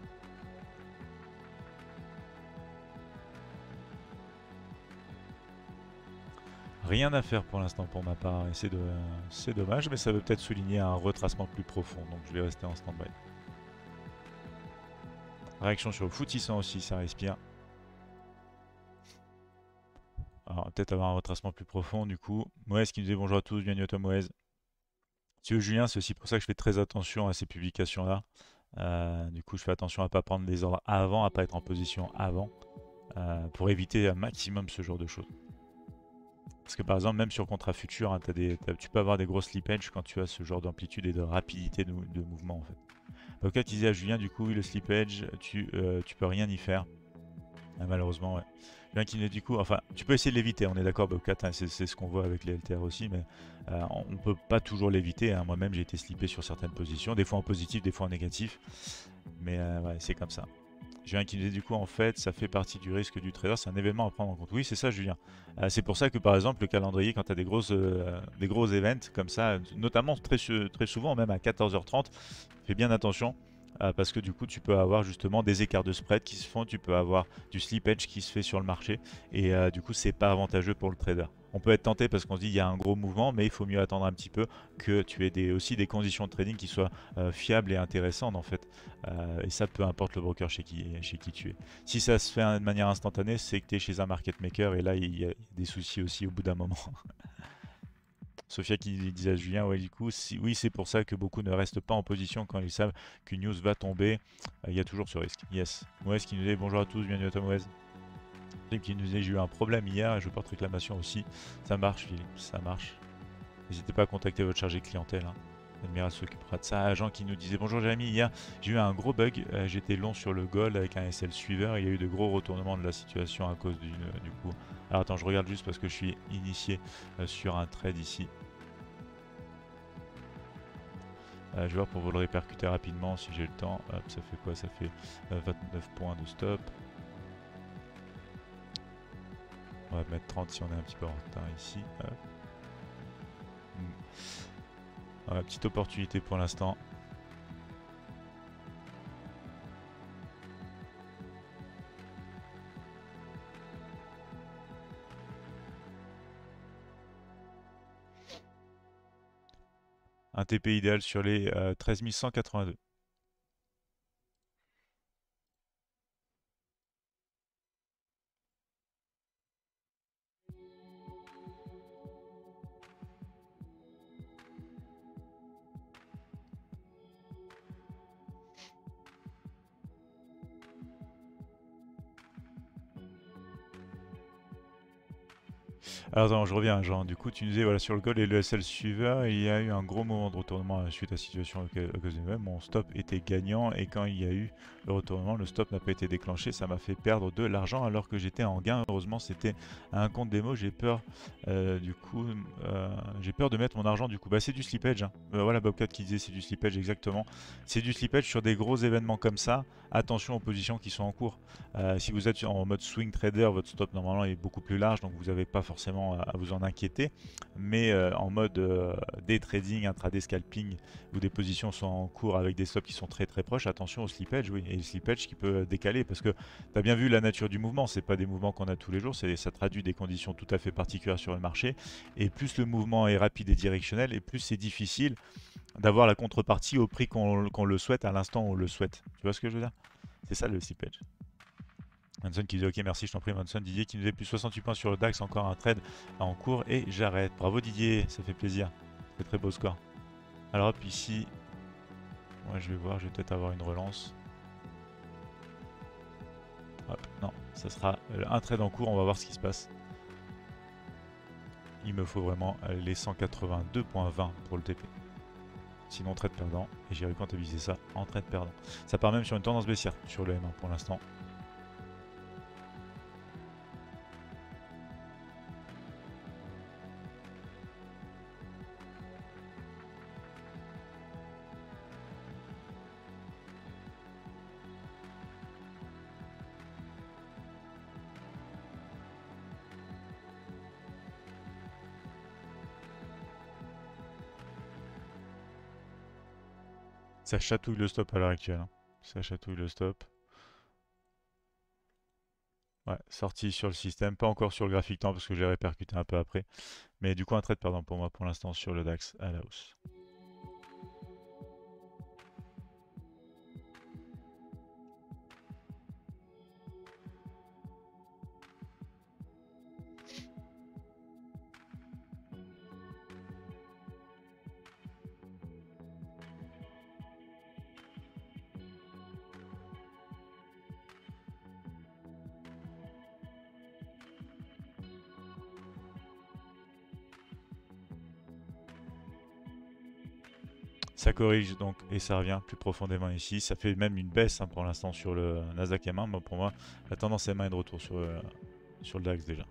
Rien à faire pour l'instant pour ma part et c'est dommage, mais ça veut peut-être souligner un retracement plus profond, donc je vais rester en stand-by. Réaction sur le footissant aussi, ça respire. Alors peut-être avoir un retracement plus profond du coup. Moez qui nous dit bonjour à tous, bienvenue à toi Moez. Tu veux Julien, c'est aussi pour ça que je fais très attention à ces publications là. Du coup je fais attention à ne pas prendre des ordres avant, à ne pas être en position avant, pour éviter un maximum ce genre de choses. Parce que par exemple, même sur contrat futur, hein, tu peux avoir des gros slippage quand tu as ce genre d'amplitude et de rapidité de mouvement en fait. Bocat disait à Julien, du coup, oui, le slippage, tu peux rien y faire. Malheureusement, ouais. Julien qui dit du coup, enfin, tu peux essayer de l'éviter, on est d'accord, Bocat, hein, c'est ce qu'on voit avec les LTR aussi, mais on peut pas toujours l'éviter. Hein. Moi-même, j'ai été slippé sur certaines positions, des fois en positif, des fois en négatif. Mais ouais, c'est comme ça. Julien qui nous dit du coup en fait ça fait partie du risque du trader, c'est un événement à prendre en compte. Oui c'est ça Julien. C'est pour ça que par exemple le calendrier quand tu as des gros events comme ça, notamment très souvent même à 14h30, fais bien attention. Parce que du coup tu peux avoir justement des écarts de spread qui se font, tu peux avoir du slippage qui se fait sur le marché et du coup c'est pas avantageux pour le trader. On peut être tenté parce qu'on se dit il y a un gros mouvement mais il faut mieux attendre un petit peu que tu aies aussi des conditions de trading qui soient fiables et intéressantes en fait. Et ça peu importe le broker chez qui tu es. Si ça se fait de manière instantanée c'est que tu es chez un market maker et là il y a des soucis aussi au bout d'un moment. Sophia qui disait à Julien, ouais, du coup, oui, c'est pour ça que beaucoup ne restent pas en position quand ils savent qu'une news va tomber. Il y a toujours ce risque. Yes. Moez qui nous dit bonjour à tous, bienvenue à toi Moez. Philippe qui nous dit j'ai eu un problème hier et je porte réclamation aussi. Ça marche Philippe, ça marche. N'hésitez pas à contacter votre chargé clientèle. Hein. Admiral s'occupera de ça. Jean qui nous disait bonjour Jérémy, hier j'ai eu un gros bug. J'étais long sur le gold avec un SL suiveur. Il y a eu de gros retournements de la situation à cause du coup. Alors attends, je regarde juste parce que je suis initié sur un trade ici. Je vais voir pour vous le répercuter rapidement si j'ai le temps. Hop, ça fait quoi? Ça fait 29 points de stop. On va mettre 30 si on est un petit peu en retard ici. Voilà, petite opportunité pour l'instant. Un TP idéal sur les 13 182. Alors attends, je reviens Jean, du coup tu nous disais voilà, sur le gold et le SL suiveur, il y a eu un gros moment de retournement suite à la situation à cause du même. Mon stop était gagnant et quand il y a eu le retournement, le stop n'a pas été déclenché, ça m'a fait perdre de l'argent alors que j'étais en gain. Heureusement c'était un compte démo, j'ai peur j'ai peur de mettre mon argent du coup. Bah c'est du slippage, hein. Voilà Bobcat qui disait c'est du slippage exactement. C'est du slippage sur des gros événements comme ça, attention aux positions qui sont en cours. Si vous êtes en mode swing trader, votre stop normalement est beaucoup plus large donc vous n'avez pas forcément forcément à vous en inquiéter, mais en mode day trading, intraday scalping, où des positions sont en cours avec des stops qui sont très très proches, attention au slippage, oui, et le slippage qui peut décaler, parce que tu as bien vu la nature du mouvement, c'est pas des mouvements qu'on a tous les jours, ça traduit des conditions tout à fait particulières sur le marché, et plus le mouvement est rapide et directionnel, et plus c'est difficile d'avoir la contrepartie au prix qu'on le souhaite à l'instant où on le souhaite. Tu vois ce que je veux dire? C'est ça le slippage. Manson qui dit ok merci je t'en prie Manson. Didier qui nous dit plus 68 points sur le DAX, encore un trade en cours et j'arrête. Bravo Didier, ça fait plaisir. Très très beau score. Alors hop ici, moi je vais voir, je vais peut-être avoir une relance. Hop, non, ça sera un trade en cours, on va voir ce qui se passe. Il me faut vraiment les 182.20 pour le TP. Sinon trade perdant, et j'irai comptabiliser ça en trade perdant. Ça part même sur une tendance baissière sur le M1 pour l'instant. Ça chatouille le stop à l'heure actuelle. Hein. Ça chatouille le stop. Ouais, sorti sur le système, pas encore sur le graphique temps parce que je l'ai répercuté un peu après. Mais du coup un trade perdant pour moi pour l'instant sur le DAX à la hausse. Ça corrige donc et ça revient plus profondément ici. Ça fait même une baisse hein, pour l'instant sur le Nasdaq M1. Mais pour moi, la tendance M1 est de retour sur le DAX déjà.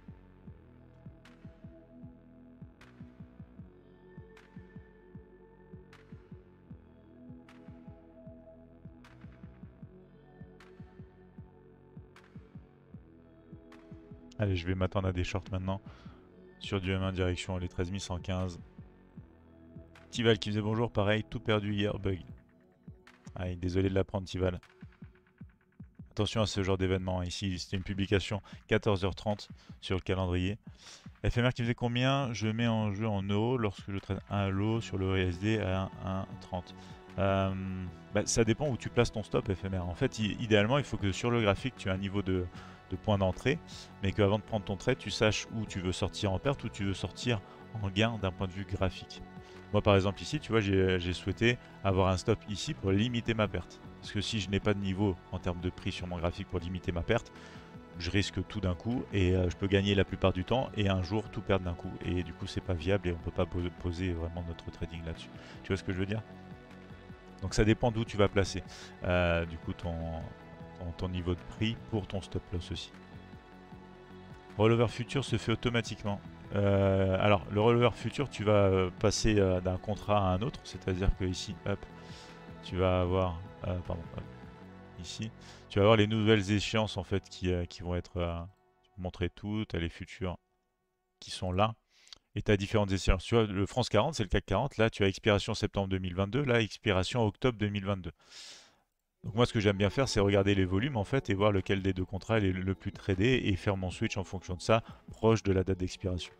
Allez, je vais m'attendre à des shorts maintenant. Sur du M1 direction les 13 115. Tival qui faisait bonjour, pareil, tout perdu hier, bug. Allez, désolé de l'apprendre Tival. Attention à ce genre d'événement. Ici, c'était une publication 14h30 sur le calendrier. FMR qui faisait combien? Je mets en jeu en euros lorsque je traite un lot sur le USD à 1,30. Ça dépend où tu places ton stop éphémère. En fait, idéalement, il faut que sur le graphique, tu aies un niveau de point d'entrée, mais qu'avant de prendre ton trade, tu saches où tu veux sortir en perte, où tu veux sortir en gain d'un point de vue graphique. Moi, par exemple, ici, tu vois, j'ai souhaité avoir un stop ici pour limiter ma perte. Parce que si je n'ai pas de niveau en termes de prix sur mon graphique pour limiter ma perte, je risque tout d'un coup et je peux gagner la plupart du temps et un jour tout perdre d'un coup. Et du coup, c'est pas viable et on peut pas poser vraiment notre trading là-dessus. Tu vois ce que je veux dire? Donc ça dépend d'où tu vas placer du coup ton niveau de prix pour ton stop loss aussi. Rollover futur se fait automatiquement. Alors le rollover futur, tu vas passer d'un contrat à un autre, c'est-à-dire que ici, hop, tu vas avoir, pardon, hop, ici, tu vas avoir les nouvelles échéances en fait qui vont être montrées toutes, tu as les futurs qui sont là. Et tu as différentes échéances. Tu vois, le France 40, c'est le CAC 40. Là, tu as expiration septembre 2022. Là, expiration octobre 2022. Donc moi, ce que j'aime bien faire, c'est regarder les volumes en fait et voir lequel des deux contrats est le plus tradé et faire mon switch en fonction de ça, proche de la date d'expiration.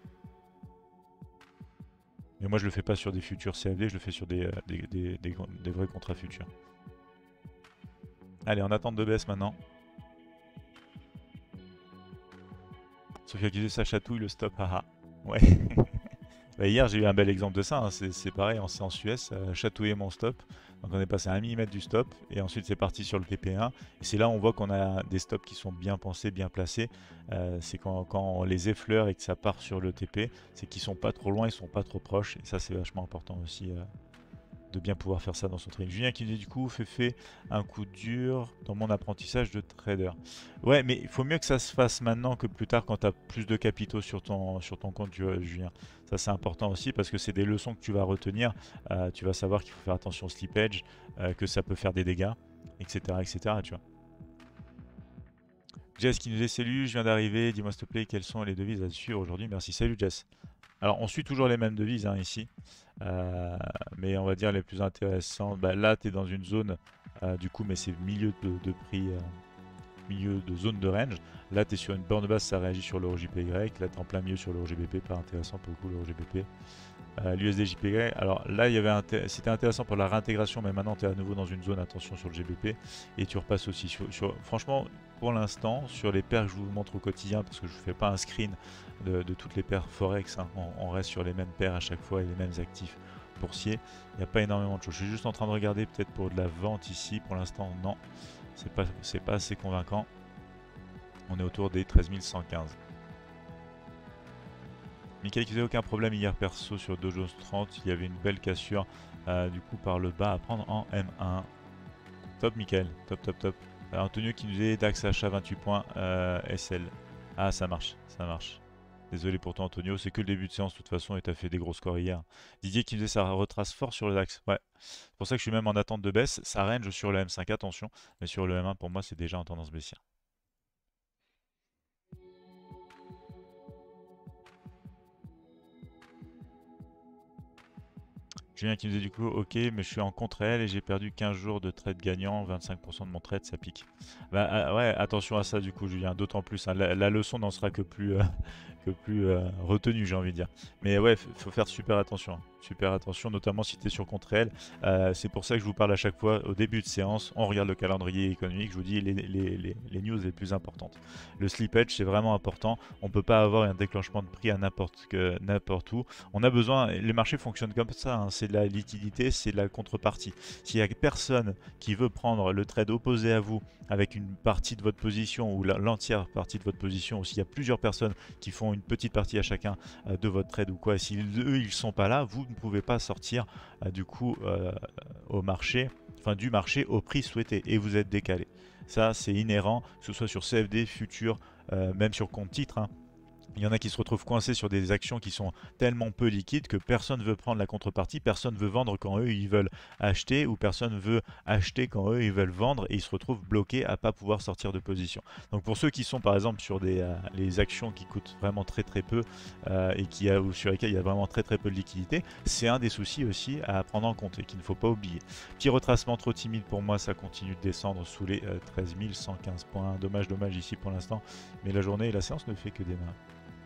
Mais moi, je le fais pas sur des futurs CFD, je le fais sur des vrais contrats futurs. Allez, en attente de baisse maintenant. Sophia qui disait ça chatouille le stop, haha. Ouais. Bah, hier, j'ai eu un bel exemple de ça. Hein. C'est pareil en séance US, chatouiller mon stop. Donc on est passé à 1 mm du stop et ensuite c'est parti sur le TP1. Et c'est là où on voit qu'on a des stops qui sont bien pensés, bien placés. C'est quand on les effleure et que ça part sur le TP, c'est qu'ils sont pas trop loin, ils sont pas trop proches. Et ça, c'est vachement important aussi de bien pouvoir faire ça dans son trading. Julien qui dit du coup, fait un coup dur dans mon apprentissage de trader. Ouais, mais il faut mieux que ça se fasse maintenant que plus tard quand tu as plus de capitaux sur ton compte, Julien. Ça, c'est important aussi parce que c'est des leçons que tu vas retenir. Tu vas savoir qu'il faut faire attention au slippage, que ça peut faire des dégâts, etc. etc. tu vois. Jess qui nous dit salut, je viens d'arriver, dis-moi s'il te plaît quelles sont les devises à suivre aujourd'hui. Merci, salut Jess. Alors on suit toujours les mêmes devises hein, ici. Euh, mais on va dire les plus intéressantes. Bah, là tu es dans une zone du coup mais c'est milieu de prix, milieu de zone de range. Là tu es sur une borne basse, ça réagit sur l'euro JPY. Là tu es en plein milieu sur l'euro GBP, pas intéressant pour le coup l'euro GBP. L'USD JPY, alors là c'était intéressant pour la réintégration, mais maintenant tu es à nouveau dans une zone, attention sur le GBP, et tu repasses aussi franchement, pour l'instant, sur les paires que je vous montre au quotidien, parce que je ne fais pas un screen de toutes les paires Forex, hein, on reste sur les mêmes paires à chaque fois et les mêmes actifs boursiers, il n'y a pas énormément de choses. Je suis juste en train de regarder peut-être pour de la vente ici, pour l'instant non, c'est pas assez convaincant, on est autour des 13 115. Michael qui faisait aucun problème hier perso sur Dow Jones 30, il y avait une belle cassure du coup par le bas à prendre en M1. Top Michael, top top top. Antonio qui nous dit DAX achat 28 points SL. Ah ça marche, ça marche. Désolé pour toi Antonio, c'est que le début de séance de toute façon et t'as fait des gros scores hier. Didier qui nous dit ça retrace fort sur le DAX. Ouais, c'est pour ça que je suis même en attente de baisse. Ça range sur le M5, attention, mais sur le M1 pour moi c'est déjà en tendance baissière. Julien qui nous dit du coup, ok, mais je suis en contre-elle et j'ai perdu 15 jours de trade gagnant, 25% de mon trade, ça pique. Bah ouais, attention à ça du coup, Julien, d'autant plus. Hein, la leçon n'en sera que plus, retenue, j'ai envie de dire. Mais ouais, faut faire super attention, notamment si tu es sur contre-elle. C'est pour ça que je vous parle à chaque fois au début de séance, on regarde le calendrier économique, je vous dis les news les plus importantes. Le slippage, c'est vraiment important. On ne peut pas avoir un déclenchement de prix à n'importe où. On a besoin, les marchés fonctionnent comme ça, hein, c'est de la liquidité, c'est de la contrepartie. S'il n'y a personne qui veut prendre le trade opposé à vous avec une partie de votre position ou l'entière partie de votre position, ou s'il y a plusieurs personnes qui font une petite partie à chacun de votre trade ou quoi, si eux ils sont pas là, vous ne pouvez pas sortir du coup au marché, enfin du marché au prix souhaité et vous êtes décalé. Ça c'est inhérent, que ce soit sur CFD, futur, même sur compte titre. Hein. Il y en a qui se retrouvent coincés sur des actions qui sont tellement peu liquides que personne ne veut prendre la contrepartie, personne ne veut vendre quand eux ils veulent acheter ou personne ne veut acheter quand eux ils veulent vendre et ils se retrouvent bloqués à pas pouvoir sortir de position. Donc pour ceux qui sont par exemple sur les actions qui coûtent vraiment très peu ou sur lesquelles il y a vraiment très peu de liquidité, c'est un des soucis aussi à prendre en compte et qu'il ne faut pas oublier. Petit retracement trop timide pour moi, ça continue de descendre sous les 13 115 points. Dommage ici pour l'instant, mais la journée et la séance ne fait que démarrer.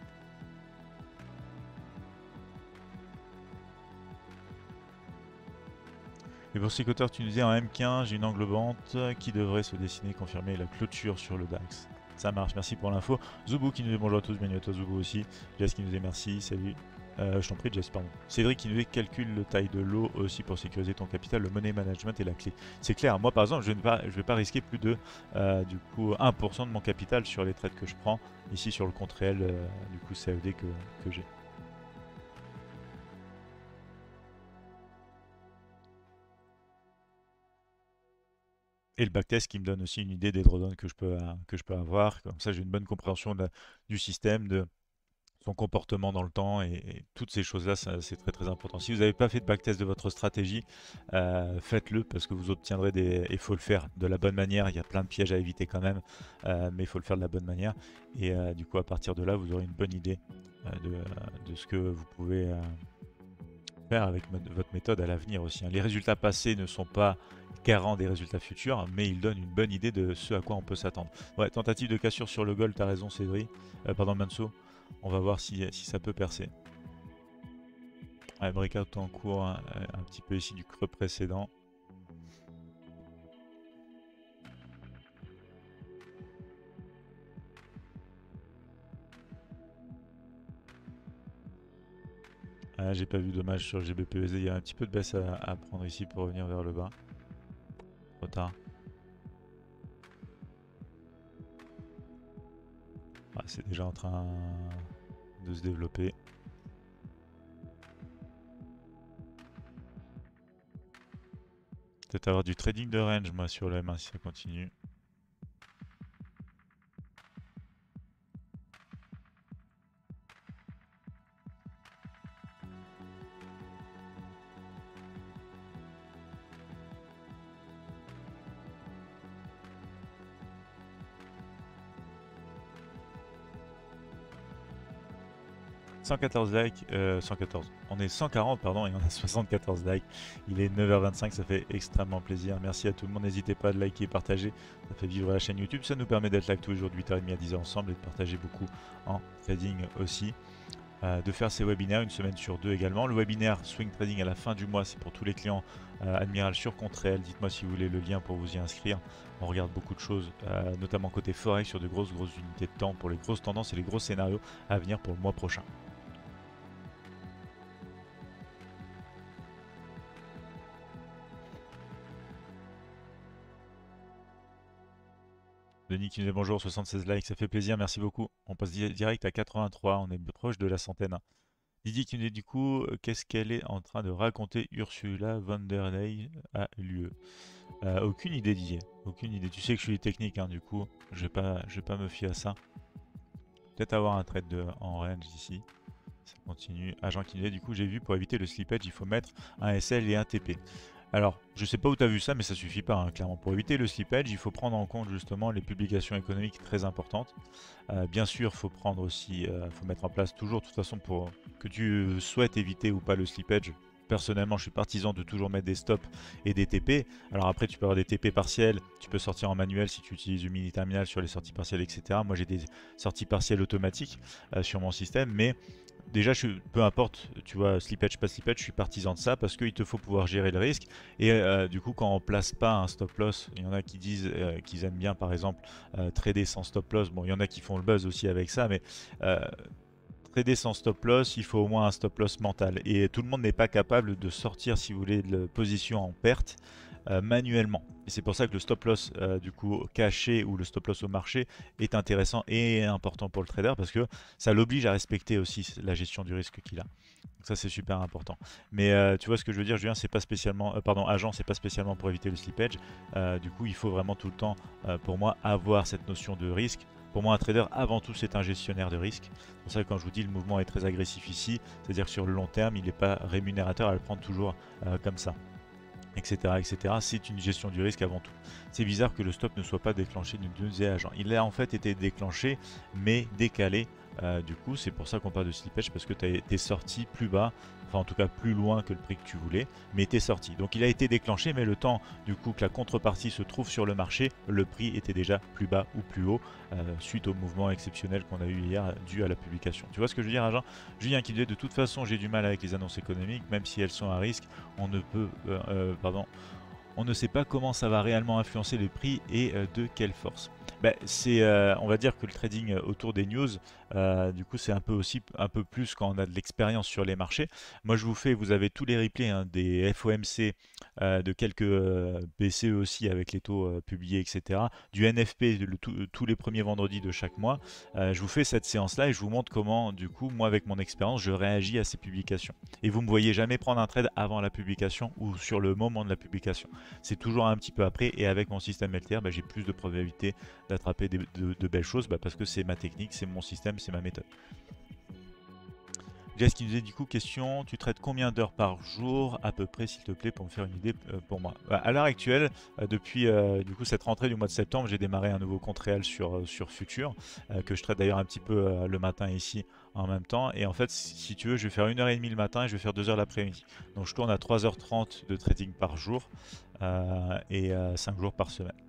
Et pour Psychoteur, tu nous disais en M15, j'ai une englobante qui devrait se dessiner, confirmer la clôture sur le DAX. Ça marche, merci pour l'info. Zoubou qui nous dit bonjour à tous, bienvenue à toi Zoubou aussi. Jess qui nous dit merci, salut. Je t'en prie Jess, pardon. Cédric qui nous dit calcule le taille de l'eau aussi pour sécuriser ton capital, le money management est la clé. C'est clair, moi par exemple, je ne vais pas risquer plus de du coup 1% de mon capital sur les trades que je prends, ici sur le compte réel du coup CFD que j'ai. Et le backtest qui me donne aussi une idée des drawdowns que je peux avoir. Comme ça, j'ai une bonne compréhension du système, de son comportement dans le temps et toutes ces choses-là, c'est très important. Si vous n'avez pas fait de backtest de votre stratégie, faites-le parce que vous obtiendrez des... Il faut le faire de la bonne manière, il y a plein de pièges à éviter quand même, mais il faut le faire de la bonne manière. Et du coup, à partir de là, vous aurez une bonne idée de ce que vous pouvez faire avec votre méthode à l'avenir aussi. Hein. Les résultats passés ne sont pas garants des résultats futurs, mais ils donnent une bonne idée de ce à quoi on peut s'attendre. Ouais, tentative de cassure sur le goal, t'as raison Cédric, pardon Manso, on va voir si ça peut percer. Ouais, breakout en cours, hein, un petit peu ici du creux précédent. J'ai pas vu dommage sur GBPUSD, il y a un petit peu de baisse à prendre ici pour revenir vers le bas. Trop tard. Ah, c'est déjà en train de se développer. Peut-être avoir du trading de range moi sur le M1 si ça continue. 114 likes, 114. On est 140 pardon et on a 74 likes. Il est 9h25, ça fait extrêmement plaisir. Merci à tout le monde, n'hésitez pas à liker et partager. Ça fait vivre la chaîne YouTube, ça nous permet d'être là tous les jours de 8h30 à 10h ensemble et de partager beaucoup en trading aussi. De faire ces webinaires une semaine sur deux également. Le webinaire Swing Trading à la fin du mois, c'est pour tous les clients Admiral sur compte réel. Dites-moi si vous voulez le lien pour vous y inscrire. On regarde beaucoup de choses, notamment côté Forex sur de grosses unités de temps pour les grosses tendances et les gros scénarios à venir pour le mois prochain. Denis qui nous dit bonjour, 76 likes, ça fait plaisir, merci beaucoup. On passe direct à 83, on est proche de la centaine. Didier qui nous dit du coup, qu'est-ce qu'elle est en train de raconter Ursula von der Leyen à l'UE? Aucune idée Didier, aucune idée. Tu sais que je suis technique, hein, du coup, je vais pas me fier à ça. Peut-être avoir un trade en range ici. Ça continue. Agent qui nous dit du coup, j'ai vu pour éviter le slippage, il faut mettre un SL et un TP. Alors, je sais pas où tu as vu ça, mais ça suffit pas, hein, clairement. Pour éviter le slippage, il faut prendre en compte justement les publications économiques très importantes. Bien sûr, il faut prendre aussi, faut mettre en place toujours, de toute façon, pour que tu souhaites éviter ou pas le slippage. Personnellement, je suis partisan de toujours mettre des stops et des TP. Alors après, tu peux avoir des TP partiels, tu peux sortir en manuel si tu utilises le mini terminal sur les sorties partielles, etc. Moi, j'ai des sorties partielles automatiques sur mon système, mais déjà, peu importe, tu vois, slippage, pas slippage, je suis partisan de ça parce qu'il te faut pouvoir gérer le risque. Et du coup, quand on place pas un stop loss, il y en a qui disent qu'ils aiment bien, par exemple, trader sans stop loss. Bon, il y en a qui font le buzz aussi avec ça, mais trader sans stop loss, il faut au moins un stop loss mental. Et tout le monde n'est pas capable de sortir, si vous voulez, de la position en perte manuellement. Et c'est pour ça que le stop loss du coup caché ou le stop loss au marché est intéressant et important pour le trader parce que ça l'oblige à respecter aussi la gestion du risque qu'il a. Donc ça c'est super important. Mais tu vois ce que je veux dire, Julien, c'est pas spécialement, pardon, agent, c'est pas spécialement pour éviter le slippage. Du coup, il faut vraiment tout le temps, pour moi, avoir cette notion de risque. Pour moi, un trader, avant tout, c'est un gestionnaire de risque. C'est pour ça que quand je vous dis le mouvement est très agressif ici, c'est-à-dire que sur le long terme, il n'est pas rémunérateur à le prendre toujours comme ça. Etc, etc. C'est une gestion du risque avant tout. C'est bizarre que le stop ne soit pas déclenché d'une deuxième agent. Il a en fait été déclenché, mais décalé. Du coup, c'est pour ça qu'on parle de slippage, parce que tu es sorti plus bas, enfin en tout cas plus loin que le prix que tu voulais, mais tu es sorti. Donc il a été déclenché, mais le temps du coup que la contrepartie se trouve sur le marché, le prix était déjà plus bas ou plus haut, suite au mouvement exceptionnel qu'on a eu hier dû à la publication. Tu vois ce que je veux dire, agent? Julien qui disait de toute façon j'ai du mal avec les annonces économiques, même si elles sont à risque, on ne peut, on ne sait pas comment ça va réellement influencer le prix et de quelle force. Ben, on va dire que le trading autour des news, du coup, c'est un peu aussi un peu plus quand on a de l'expérience sur les marchés. Moi, vous avez tous les replays hein, des FOMC, de quelques BCE aussi avec les taux publiés, etc. Du NFP tous les premiers vendredis de chaque mois. Je vous fais cette séance-là et je vous montre comment, du coup, moi, avec mon expérience, je réagis à ces publications. Et vous me voyez jamais prendre un trade avant la publication ou sur le moment de la publication. C'est toujours un petit peu après et avec mon système LTR, j'ai plus de probabilité d'attraper de belles choses parce que c'est ma technique, c'est mon système, c'est ma méthode. Jess qui nous disait du coup question, tu traites combien d'heures par jour à peu près s'il te plaît pour me faire une idée pour moi. À l'heure actuelle, depuis du coup cette rentrée du mois de septembre, j'ai démarré un nouveau compte réel sur Future que je traite d'ailleurs un petit peu le matin ici en même temps. Et en fait si tu veux je vais faire 1h30 le matin et je vais faire 2h l'après-midi. Donc je tourne à 3h30 de trading par jour et 5 jours par semaine.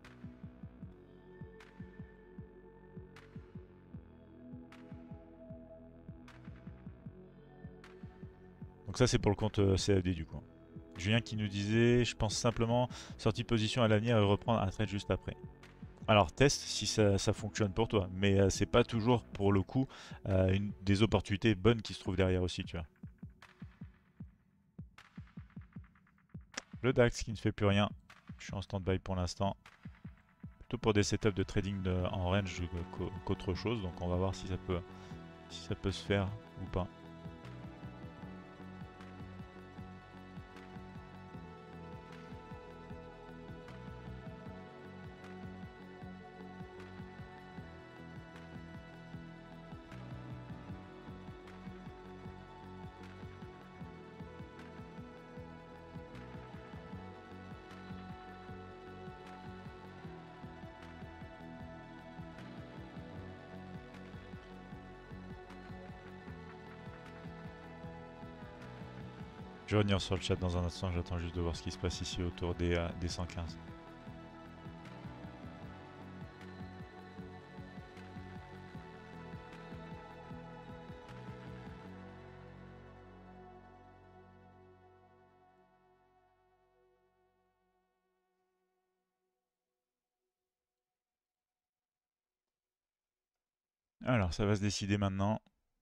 Donc ça c'est pour le compte CFD du coup. Julien qui nous disait, je pense simplement sortie de position à l'avenir et reprendre un trade juste après. Alors teste si ça fonctionne pour toi, mais c'est pas toujours pour le coup des opportunités bonnes qui se trouvent derrière aussi, tu vois. Le DAX qui ne fait plus rien, je suis en stand-by pour l'instant. Plutôt pour des setups de trading en range qu'autre chose, donc on va voir si ça peut se faire ou pas. Je vais revenir sur le chat dans un instant, j'attends juste de voir ce qui se passe ici autour des 115. Alors ça va se décider maintenant.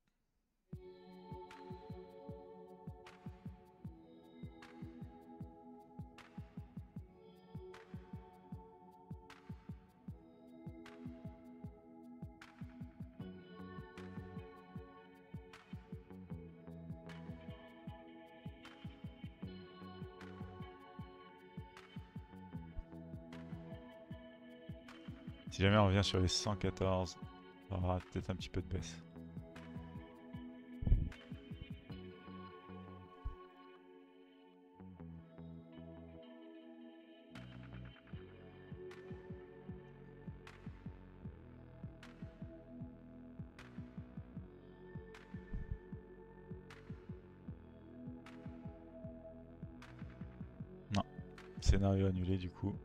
Si jamais on revient sur les 114, on aura peut-être un petit peu de baisse. Non, scénario annulé du coup.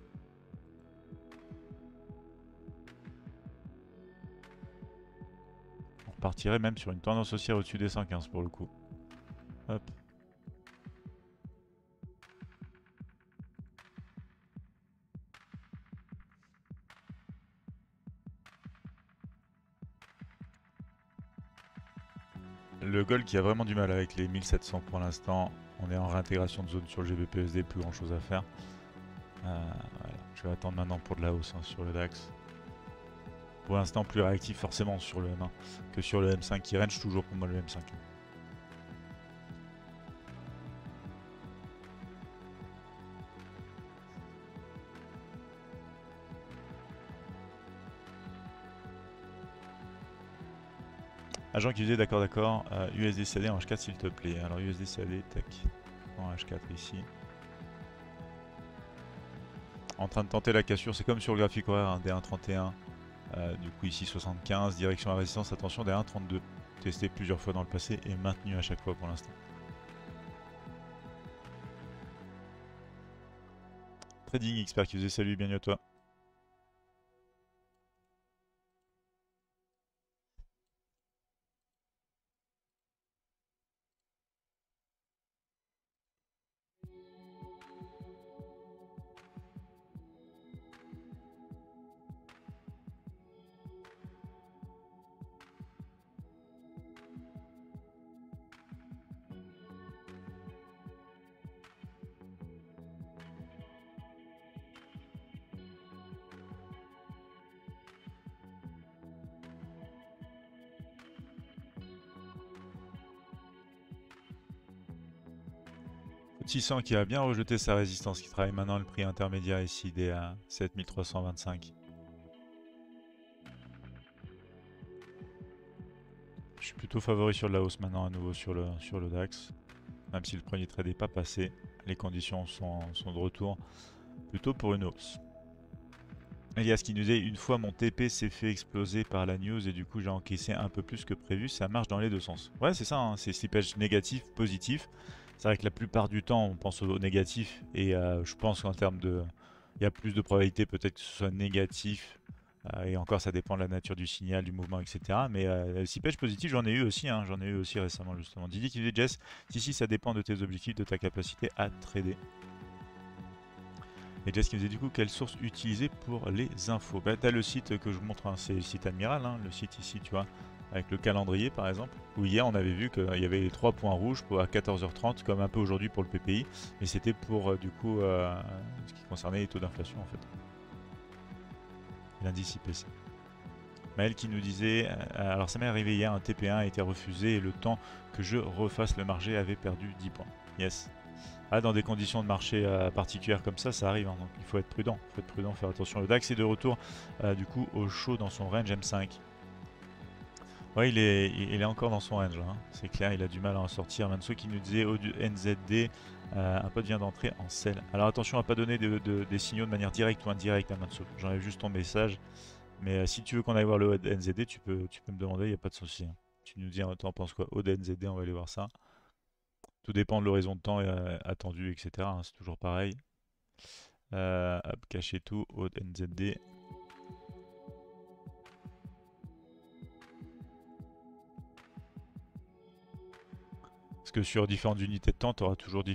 On repartirait même sur une tendance haussière au-dessus des 115 pour le coup. Hop. Le gold qui a vraiment du mal avec les 1700 pour l'instant. On est en réintégration de zone sur le GBPSD, plus grand chose à faire. Voilà. Je vais attendre maintenant pour de la hausse hein, sur le DAX. Pour l'instant plus réactif forcément sur le M1 que sur le M5 qui range toujours pour moi le M5. Agent qui disait d'accord, USD-CAD en H4 s'il te plaît. Alors USD-CAD, tac, en H4 ici. En train de tenter la cassure, c'est comme sur le graphique horaire, hein, des 1,31. Du coup ici 75, direction la résistance, attention des 1,32. Testé plusieurs fois dans le passé et maintenu à chaque fois pour l'instant. Trading expert qui faisait salut, bienvenue à toi. Le 600 qui a bien rejeté sa résistance, qui travaille maintenant le prix intermédiaire ici des 7325. Je suis plutôt favori sur la hausse maintenant à nouveau sur le DAX. Même si le premier trade n'est pas passé, les conditions sont de retour plutôt pour une hausse. Elias qui nous dit une fois mon TP s'est fait exploser par la news et du coup j'ai encaissé un peu plus que prévu, ça marche dans les deux sens. Ouais c'est ça, hein, c'est slippage négatif, positif. C'est vrai que la plupart du temps on pense au négatif et je pense qu'en termes de... Il y a plus de probabilité peut-être que ce soit négatif et encore ça dépend de la nature du signal, du mouvement etc. Mais le slippage positif j'en ai eu aussi, hein, j'en ai eu aussi récemment justement. Didi qui nous dit Jess, si ça dépend de tes objectifs, de ta capacité à trader. Et Jess qui me disait du coup quelle source utiliser pour les infos. Bah t'as le site que je vous montre, hein, c'est le site Admiral, hein, le site ici tu vois, avec le calendrier par exemple, où hier on avait vu qu'il y avait les 3 points rouges à 14h30 comme un peu aujourd'hui pour le PPI, et c'était pour du coup ce qui concernait les taux d'inflation en fait. L'indice IPC. Maël qui nous disait, alors ça m'est arrivé hier, un TP1 a été refusé et le temps que je refasse le marché avait perdu 10 points. Yes. Ah, dans des conditions de marché particulières comme ça arrive, hein, donc il faut être prudent, faire attention. Le DAX est de retour du coup au chaud dans son range M5. Ouais, il est encore dans son range, hein. C'est clair, il a du mal à en sortir. Manso qui nous disait au NZD, un pote vient d'entrer en sell. Alors attention à pas donner des signaux de manière directe ou indirecte à Manso. J'enlève juste ton message, mais si tu veux qu'on aille voir le NZD, tu peux me demander, il n'y a pas de souci, hein. Tu nous dis, t'en penses quoi? Au NZD, on va aller voir ça. Tout dépend de l'horizon de temps attendu, etc. hein, c'est toujours pareil. Hop, cacher tout, Aude NZD. Parce que sur différentes unités de temps, tu auras toujours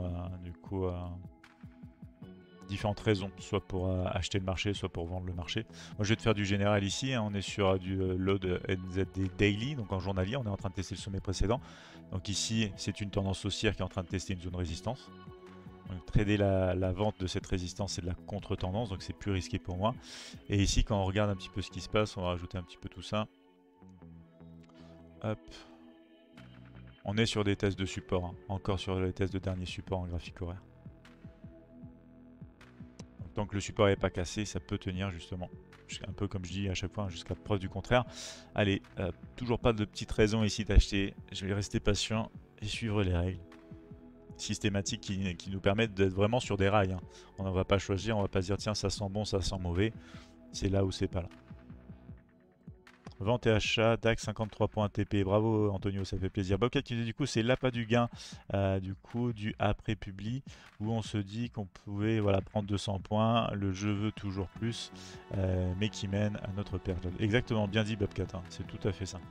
différentes raisons, soit pour acheter le marché, soit pour vendre le marché. Moi, je vais te faire du général ici. Hein, on est sur du load NZD daily, donc en journalier. On est en train de tester le sommet précédent. Donc ici, c'est une tendance haussière qui est en train de tester une zone résistance. Donc trader la vente de cette résistance, c'est de la contre-tendance, donc c'est plus risqué pour moi. Et ici, quand on regarde un petit peu ce qui se passe, on va rajouter un petit peu tout ça. Hop. On est sur des tests de support, hein. Encore sur les tests de dernier support en graphique horaire. Donc, tant que le support n'est pas cassé, ça peut tenir justement. Un peu comme je dis à chaque fois, jusqu'à preuve du contraire. Allez, toujours pas de petite raison ici d'acheter. Je vais rester patient et suivre les règles systématiques qui nous permettent d'être vraiment sur des rails. Hein. On ne va pas choisir, on va pas se dire tiens ça sent bon, ça sent mauvais. C'est là ou c'est pas là. Vente et achat, DAX 53 points TP, bravo Antonio, ça fait plaisir. Bobcat qui dit du coup c'est l'appât du gain, du coup du après publi, où on se dit qu'on pouvait voilà, prendre 200 points, le je veux toujours plus, mais qui mène à notre perte. Exactement, bien dit Bobcat, hein, c'est tout à fait ça.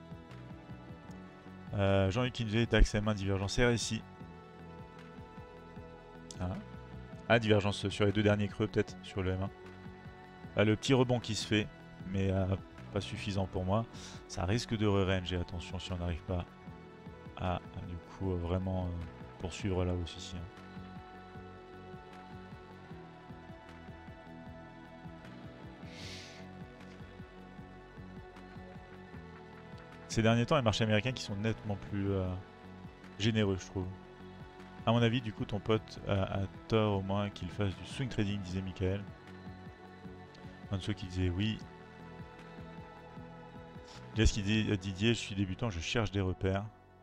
Jean-Luc qui disait DAX M1 divergence RSI. Divergence sur les deux derniers creux peut-être, sur le M1. Le petit rebond qui se fait, mais pas suffisant pour moi. Ça risque de re-range et attention si on n'arrive pas à du coup vraiment poursuivre la hausse ici. Hein. Ces derniers temps, les marchés américains qui sont nettement plus généreux, je trouve. À mon avis, du coup, ton pote a tort au moins qu'il fasse du swing trading, disait Michael. Un de ceux qui disait oui. Jess qui dit Didier, je suis débutant, je cherche des repères.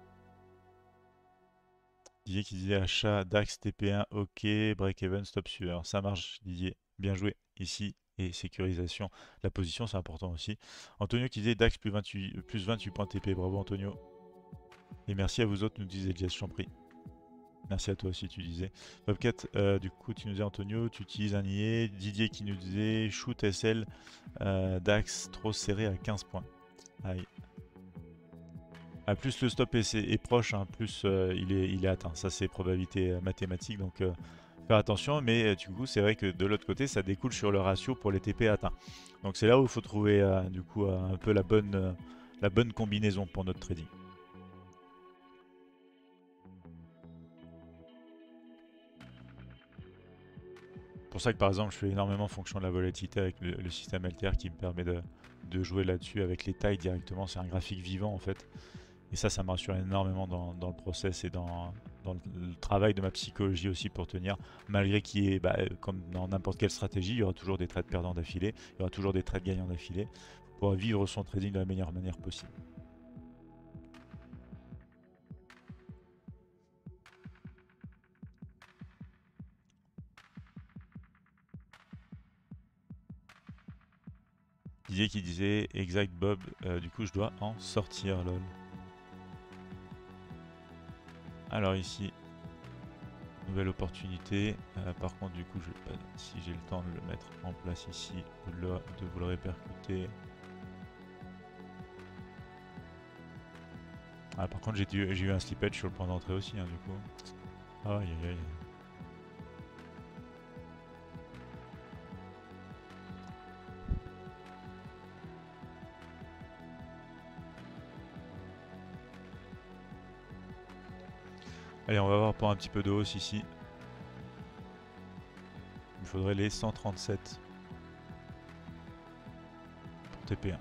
Didier qui disait achat DAX TP1, ok, break-even, stop sueur. Ça marche, Didier. Bien joué ici. Et sécurisation. La position, c'est important aussi. Antonio qui disait DAX plus 28 points TP. Bravo Antonio. Et merci à vous autres, nous disait Jess, je t'en prie. Merci à toi aussi, tu disais. Bobcat, du coup, tu nous disais Antonio, tu utilises un IE. Didier qui nous disait shoot SL, DAX trop serré à 15 points. Aïe. Plus le stop est proche, hein, plus il est atteint. Ça, c'est probabilité mathématique, donc faire attention. Mais du coup, c'est vrai que de l'autre côté, ça découle sur le ratio pour les TP atteints. Donc c'est là où il faut trouver du coup un peu la bonne combinaison pour notre trading. C'est pour ça que par exemple, je fais énormément fonction de la volatilité avec le système LTR qui me permet de jouer là-dessus avec les tailles directement. C'est un graphique vivant en fait. Et ça me rassure énormément dans le process et dans le travail de ma psychologie aussi pour tenir, malgré qu'il y ait, comme dans n'importe quelle stratégie, il y aura toujours des trades perdants d'affilée, il y aura toujours des trades gagnants d'affilée, pour vivre son trading de la meilleure manière possible. Didier qui disait, exact Bob, du coup je dois en sortir, lol. Alors ici, nouvelle opportunité. Par contre, du coup, je vais pas, si j'ai le temps de le mettre en place ici, de vous le répercuter. Par contre, j'ai eu un slippage sur le point d'entrée aussi, hein, du coup. Aïe aïe aïe. Allez, on va voir pour un petit peu de hausse ici. Il me faudrait les 137 pour TP1.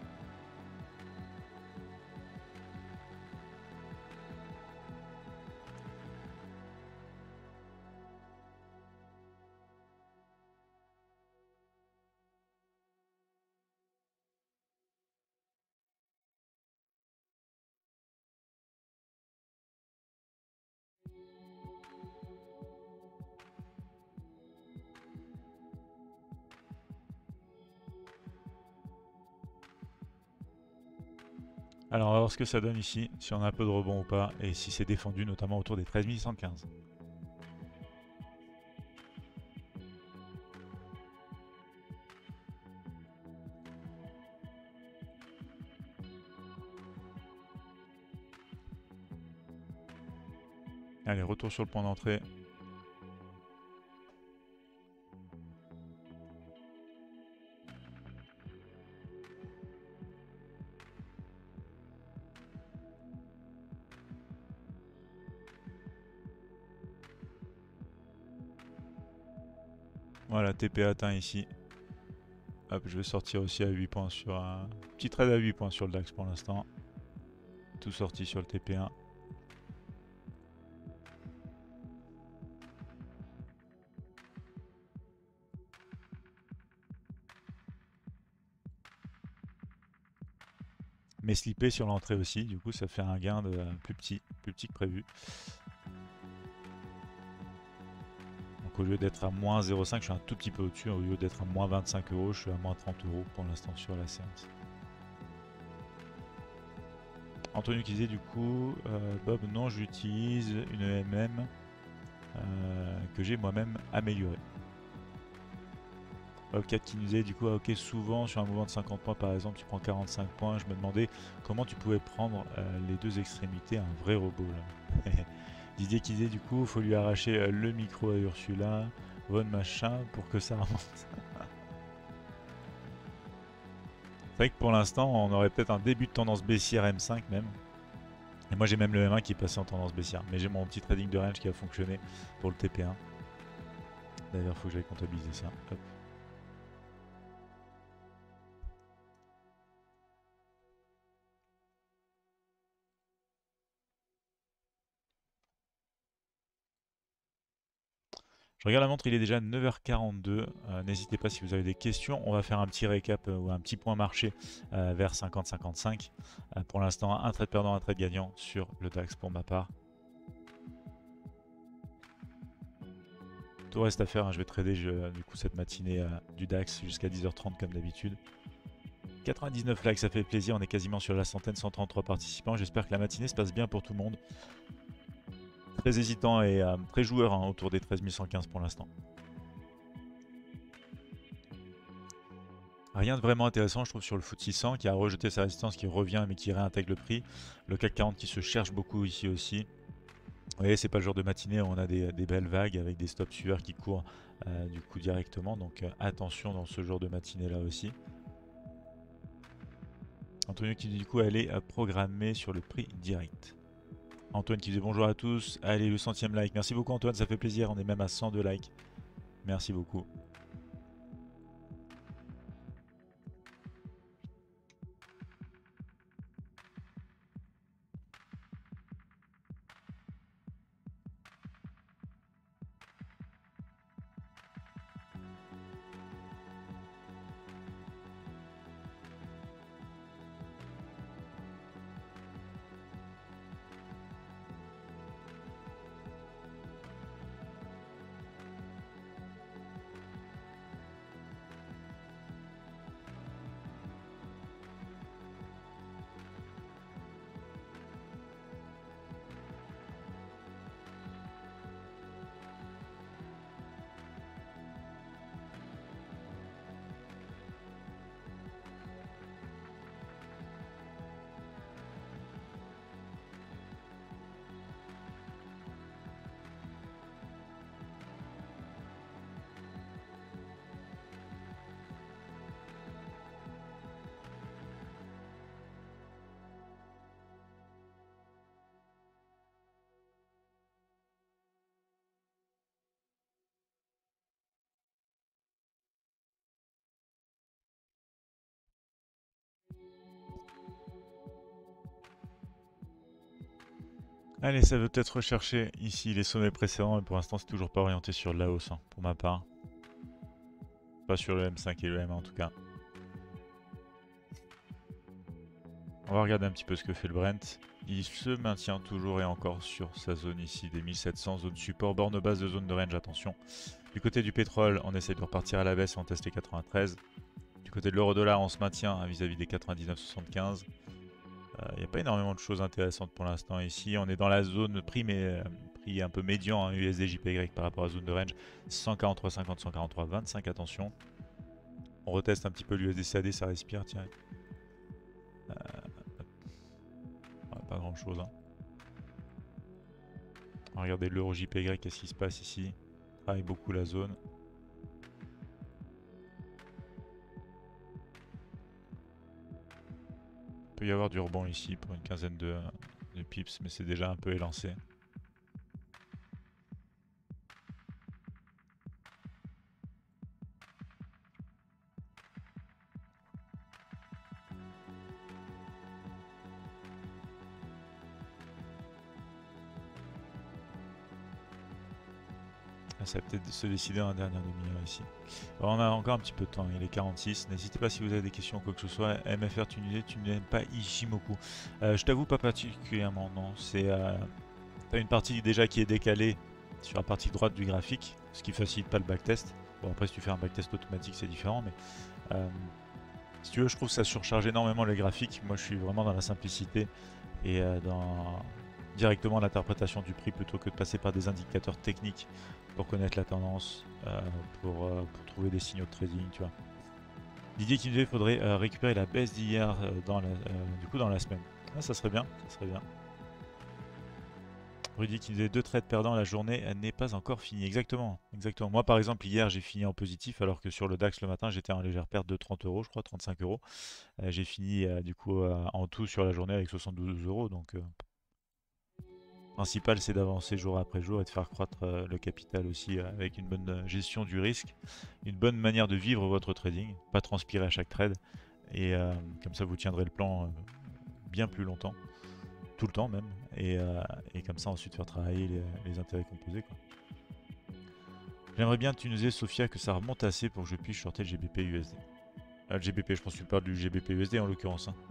Alors on va voir ce que ça donne ici, si on a un peu de rebond ou pas, et si c'est défendu notamment autour des 13 115. Allez, retour sur le point d'entrée. Voilà, TP atteint ici. Hop, je vais sortir aussi à 8 points sur un petit trade à 8 points sur le DAX pour l'instant. Tout sorti sur le TP1. Mais slippé sur l'entrée aussi, du coup ça fait un gain de plus petit que prévu. Donc au lieu d'être à moins 0,5, je suis un tout petit peu au-dessus. Au lieu d'être à moins 25 €, je suis à moins 30 € pour l'instant sur la séance. Antonio qui disait du coup, Bob, non, j'utilise une EMM que j'ai moi-même améliorée. Bob4 qui nous disait du coup, ok, souvent sur un mouvement de 50 points par exemple, tu prends 45 points. Je me demandais comment tu pouvais prendre les deux extrémités, un vrai robot là. Didier qui disait du coup, il faut lui arracher le micro à Ursula, Von machin, pour que ça remonte. C'est vrai que pour l'instant, on aurait peut-être un début de tendance baissière M5 même. Et moi j'ai même le M1 qui est passé en tendance baissière. Mais j'ai mon petit trading de range qui a fonctionné pour le TP1. D'ailleurs, il faut que j'aille comptabiliser ça. Hop. Je regarde la montre, il est déjà 9h42. N'hésitez pas si vous avez des questions. On va faire un petit récap ou un petit point marché vers 50-55. Pour l'instant, un trade perdant, un trade gagnant sur le DAX pour ma part. Tout reste à faire, hein. Je vais trader du coup cette matinée du DAX jusqu'à 10h30 comme d'habitude. 99 likes, ça fait plaisir. On est quasiment sur la centaine, 133 participants. J'espère que la matinée se passe bien pour tout le monde. Très hésitant et très joueur hein, autour des 13 115 pour l'instant. Rien de vraiment intéressant, je trouve, sur le FTSE 100 qui a rejeté sa résistance, qui revient mais qui réintègre le prix. Le CAC 40 qui se cherche beaucoup ici aussi. Vous voyez, c'est pas le jour de matinée où on a des belles vagues avec des stops suiveurs qui courent du coup directement. Donc attention dans ce jour de matinée là aussi. Antonio qui dit du coup elle est programmée sur le prix direct. Antoine qui disait bonjour à tous. Allez, le 100e like. Merci beaucoup Antoine, ça fait plaisir. On est même à 102 likes. Merci beaucoup. Allez, ça veut peut-être rechercher ici les sommets précédents, mais pour l'instant c'est toujours pas orienté sur la hausse hein, pour ma part. Pas sur le M5 et le M1 en tout cas. On va regarder un petit peu ce que fait le Brent. Il se maintient toujours et encore sur sa zone ici des 1700, zone support, borne basse de zone de range, attention. Du côté du pétrole, on essaie de repartir à la baisse et on teste les 93. Du côté de l'euro-dollar, on se maintient vis-à-vis des 99,75. Il n'y a pas énormément de choses intéressantes pour l'instant ici. On est dans la zone prix, mais prix un peu médian, hein, USD JPY par rapport à la zone de range. 143,50, 143,25, attention. On reteste un petit peu l'USD CAD, ça respire, tiens. Ouais, pas grand chose. Hein. On va regarder l'euro JPY, qu'est-ce qui se passe ici. Travaille beaucoup la zone. Il peut y avoir du rebond ici pour une quinzaine de pips, mais c'est déjà un peu élancé. Ça va peut-être se décider en dernière demi-heure ici. Alors on a encore un petit peu de temps, il est 46. N'hésitez pas si vous avez des questions ou quoi que ce soit. MFR, tu n'aimes pas Ishimoku. Je t'avoue pas particulièrement, non. T'as une partie déjà qui est décalée sur la partie droite du graphique, ce qui facilite pas le backtest. Bon après si tu fais un backtest automatique c'est différent, mais si tu veux je trouve que ça surcharge énormément les graphiques. Moi je suis vraiment dans la simplicité et dans directement l'interprétation du prix plutôt que de passer par des indicateurs techniques pour connaître la tendance, pour trouver des signaux de trading, tu vois. Didier qui nous dit qu'il faudrait récupérer la baisse d'hier du coup dans la semaine. Ah, ça serait bien, ça serait bien. Rudy qui nous disait 2 trades perdants, la journée n'est pas encore finie. Exactement, exactement. Moi par exemple hier j'ai fini en positif alors que sur le DAX le matin j'étais en légère perte de 30 euros, je crois 35 euros. J'ai fini du coup en tout sur la journée avec 72 euros donc le principal c'est d'avancer jour après jour et de faire croître le capital aussi avec une bonne gestion du risque, une bonne manière de vivre votre trading, pas transpirer à chaque trade et comme ça vous tiendrez le plan bien plus longtemps, tout le temps même, et comme ça ensuite faire travailler les intérêts composés quoi. J'aimerais bien que tu nous dises Sophia que ça remonte assez pour que je puisse shorter le GBP USD. Le GBP, je pense que tu parles du GBP USD en l'occurrence. Hein.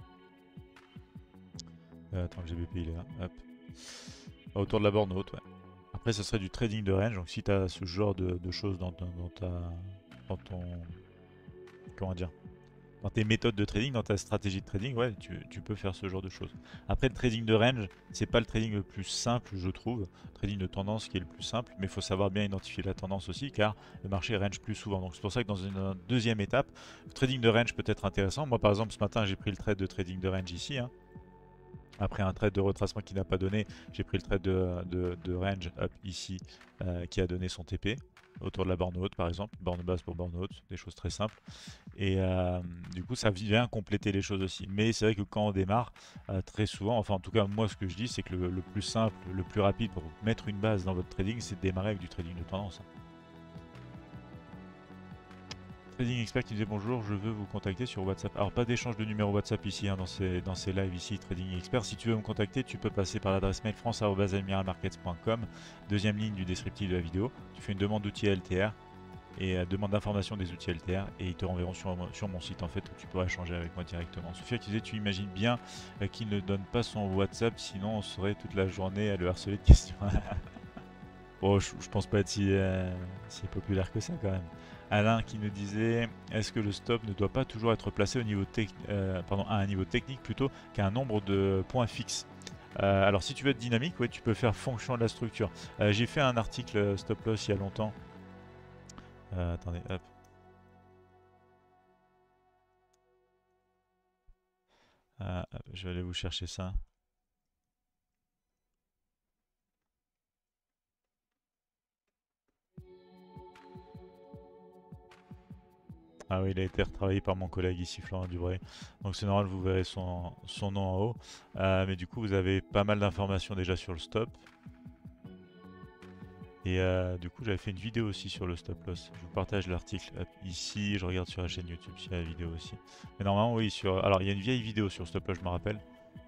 Attends, le GBP il est là, hop. Autour de la borne haute, ouais. Après, ça serait du trading de range. Donc, si tu as ce genre de choses dans ton. Comment dire dans tes méthodes de trading, dans ta stratégie de trading, ouais, tu peux faire ce genre de choses. Après, le trading de range, c'est pas le trading le plus simple, je trouve. Le trading de tendance qui est le plus simple, mais il faut savoir bien identifier la tendance aussi, car le marché range plus souvent. Donc, c'est pour ça que dans une deuxième étape, le trading de range peut être intéressant. Moi, par exemple, ce matin, j'ai pris le trade de trading de range ici. Hein. Après un trade de retracement qui n'a pas donné, j'ai pris le trade de range up ici qui a donné son TP autour de la borne haute par exemple, borne basse pour borne haute, des choses très simples. Et du coup ça vient compléter les choses aussi. Mais c'est vrai que quand on démarre, très souvent, enfin en tout cas moi ce que je dis c'est que le plus simple, le plus rapide pour mettre une base dans votre trading, c'est de démarrer avec du trading de tendance. Trading Expert qui disait bonjour, je veux vous contacter sur WhatsApp. Alors pas d'échange de numéro WhatsApp ici dans ces lives ici, Trading Expert. Si tu veux me contacter, tu peux passer par l'adresse mail france@admiralmarkets.com, deuxième ligne du descriptif de la vidéo. Tu fais une demande d'outils LTR et demande d'information des outils LTR et ils te renverront sur mon site en fait où tu pourras échanger avec moi directement. Sophia qui disait tu imagines bien qu'il ne donne pas son WhatsApp sinon on serait toute la journée à le harceler de questions. Bon, je pense pas être si populaire que ça quand même. Alain qui nous disait est-ce que le stop ne doit pas toujours être placé au niveau à un niveau technique plutôt qu'à un nombre de points fixes. Alors si tu veux être dynamique, ouais, tu peux faire fonction de la structure. J'ai fait un article stop loss il y a longtemps. Attendez, hop. Je vais aller vous chercher ça. Ah oui, il a été retravaillé par mon collègue ici, Florent Dubray. Donc c'est normal, vous verrez son nom en haut. Mais du coup, vous avez pas mal d'informations déjà sur le stop. Et du coup, j'avais fait une vidéo aussi sur le stop loss. Je vous partage l'article ici. Je regarde sur la chaîne YouTube s'il y a la vidéo aussi. Mais normalement, oui, alors il y a une vieille vidéo sur le stop loss, je me rappelle.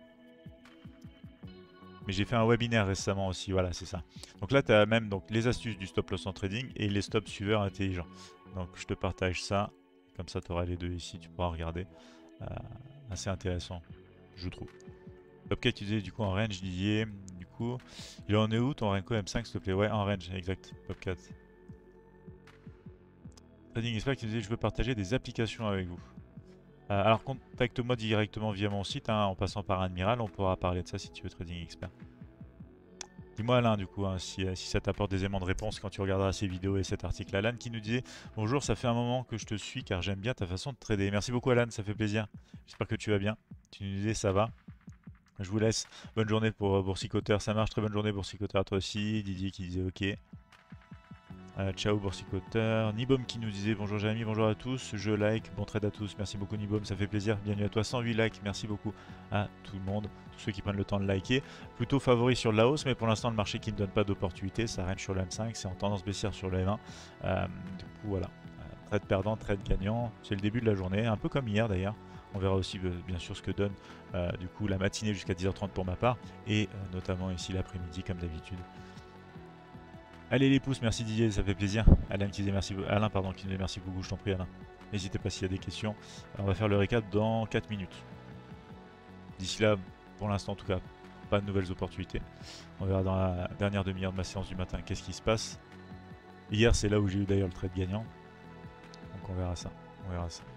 Mais j'ai fait un webinaire récemment aussi, voilà, c'est ça. Donc là, tu as même donc, les astuces du stop loss en trading et les stop suiveurs intelligents. Donc je te partage ça. Comme ça, tu auras les deux ici, tu pourras regarder. Assez intéressant, je trouve. Bobcat, tu disais du coup en range, Didier. Du coup, il en est où ton Renko M5 s'il te plaît? Ouais, en range, exact, Bobcat. Trading Expert qui disait je veux partager des applications avec vous. Alors contacte-moi directement via mon site, hein, en passant par Admiral, on pourra parler de ça si tu veux, Trading Expert. Dis-moi Alain, du coup, hein, si ça t'apporte des éléments de réponse quand tu regarderas ces vidéos et cet article. Alan qui nous disait: bonjour, ça fait un moment que je te suis car j'aime bien ta façon de trader. Merci beaucoup Alan, ça fait plaisir. J'espère que tu vas bien. Tu nous disais ça va. Je vous laisse. Bonne journée pour Boursicoteur, ça marche. Très bonne journée Boursicoteur à toi aussi. Didier qui disait ok. Ciao Boursicoteur. Nibom qui nous disait bonjour Jérémy, bonjour à tous. Je like, bon trade à tous. Merci beaucoup Nibom, ça fait plaisir. Bienvenue à toi. 108 likes, merci beaucoup à tout le monde, tous ceux qui prennent le temps de liker. Plutôt favori sur la hausse, mais pour l'instant le marché qui ne donne pas d'opportunité. Ça range sur le M5, c'est en tendance baissière sur le M1. Du coup voilà, trade perdant, trade gagnant. C'est le début de la journée, un peu comme hier d'ailleurs. On verra aussi bien sûr ce que donne du coup la matinée jusqu'à 10h30 pour ma part, et notamment ici l'après-midi comme d'habitude. Allez les pouces, merci Didier, ça fait plaisir. Alain qui disait merci, Alain pardon, qui disait merci beaucoup, je t'en prie Alain. N'hésitez pas s'il y a des questions. On va faire le récap dans 4 minutes. D'ici là, pour l'instant en tout cas, pas de nouvelles opportunités. On verra dans la dernière demi-heure de ma séance du matin qu'est-ce qui se passe. Hier c'est là où j'ai eu d'ailleurs le trade gagnant. Donc on verra ça. On verra ça.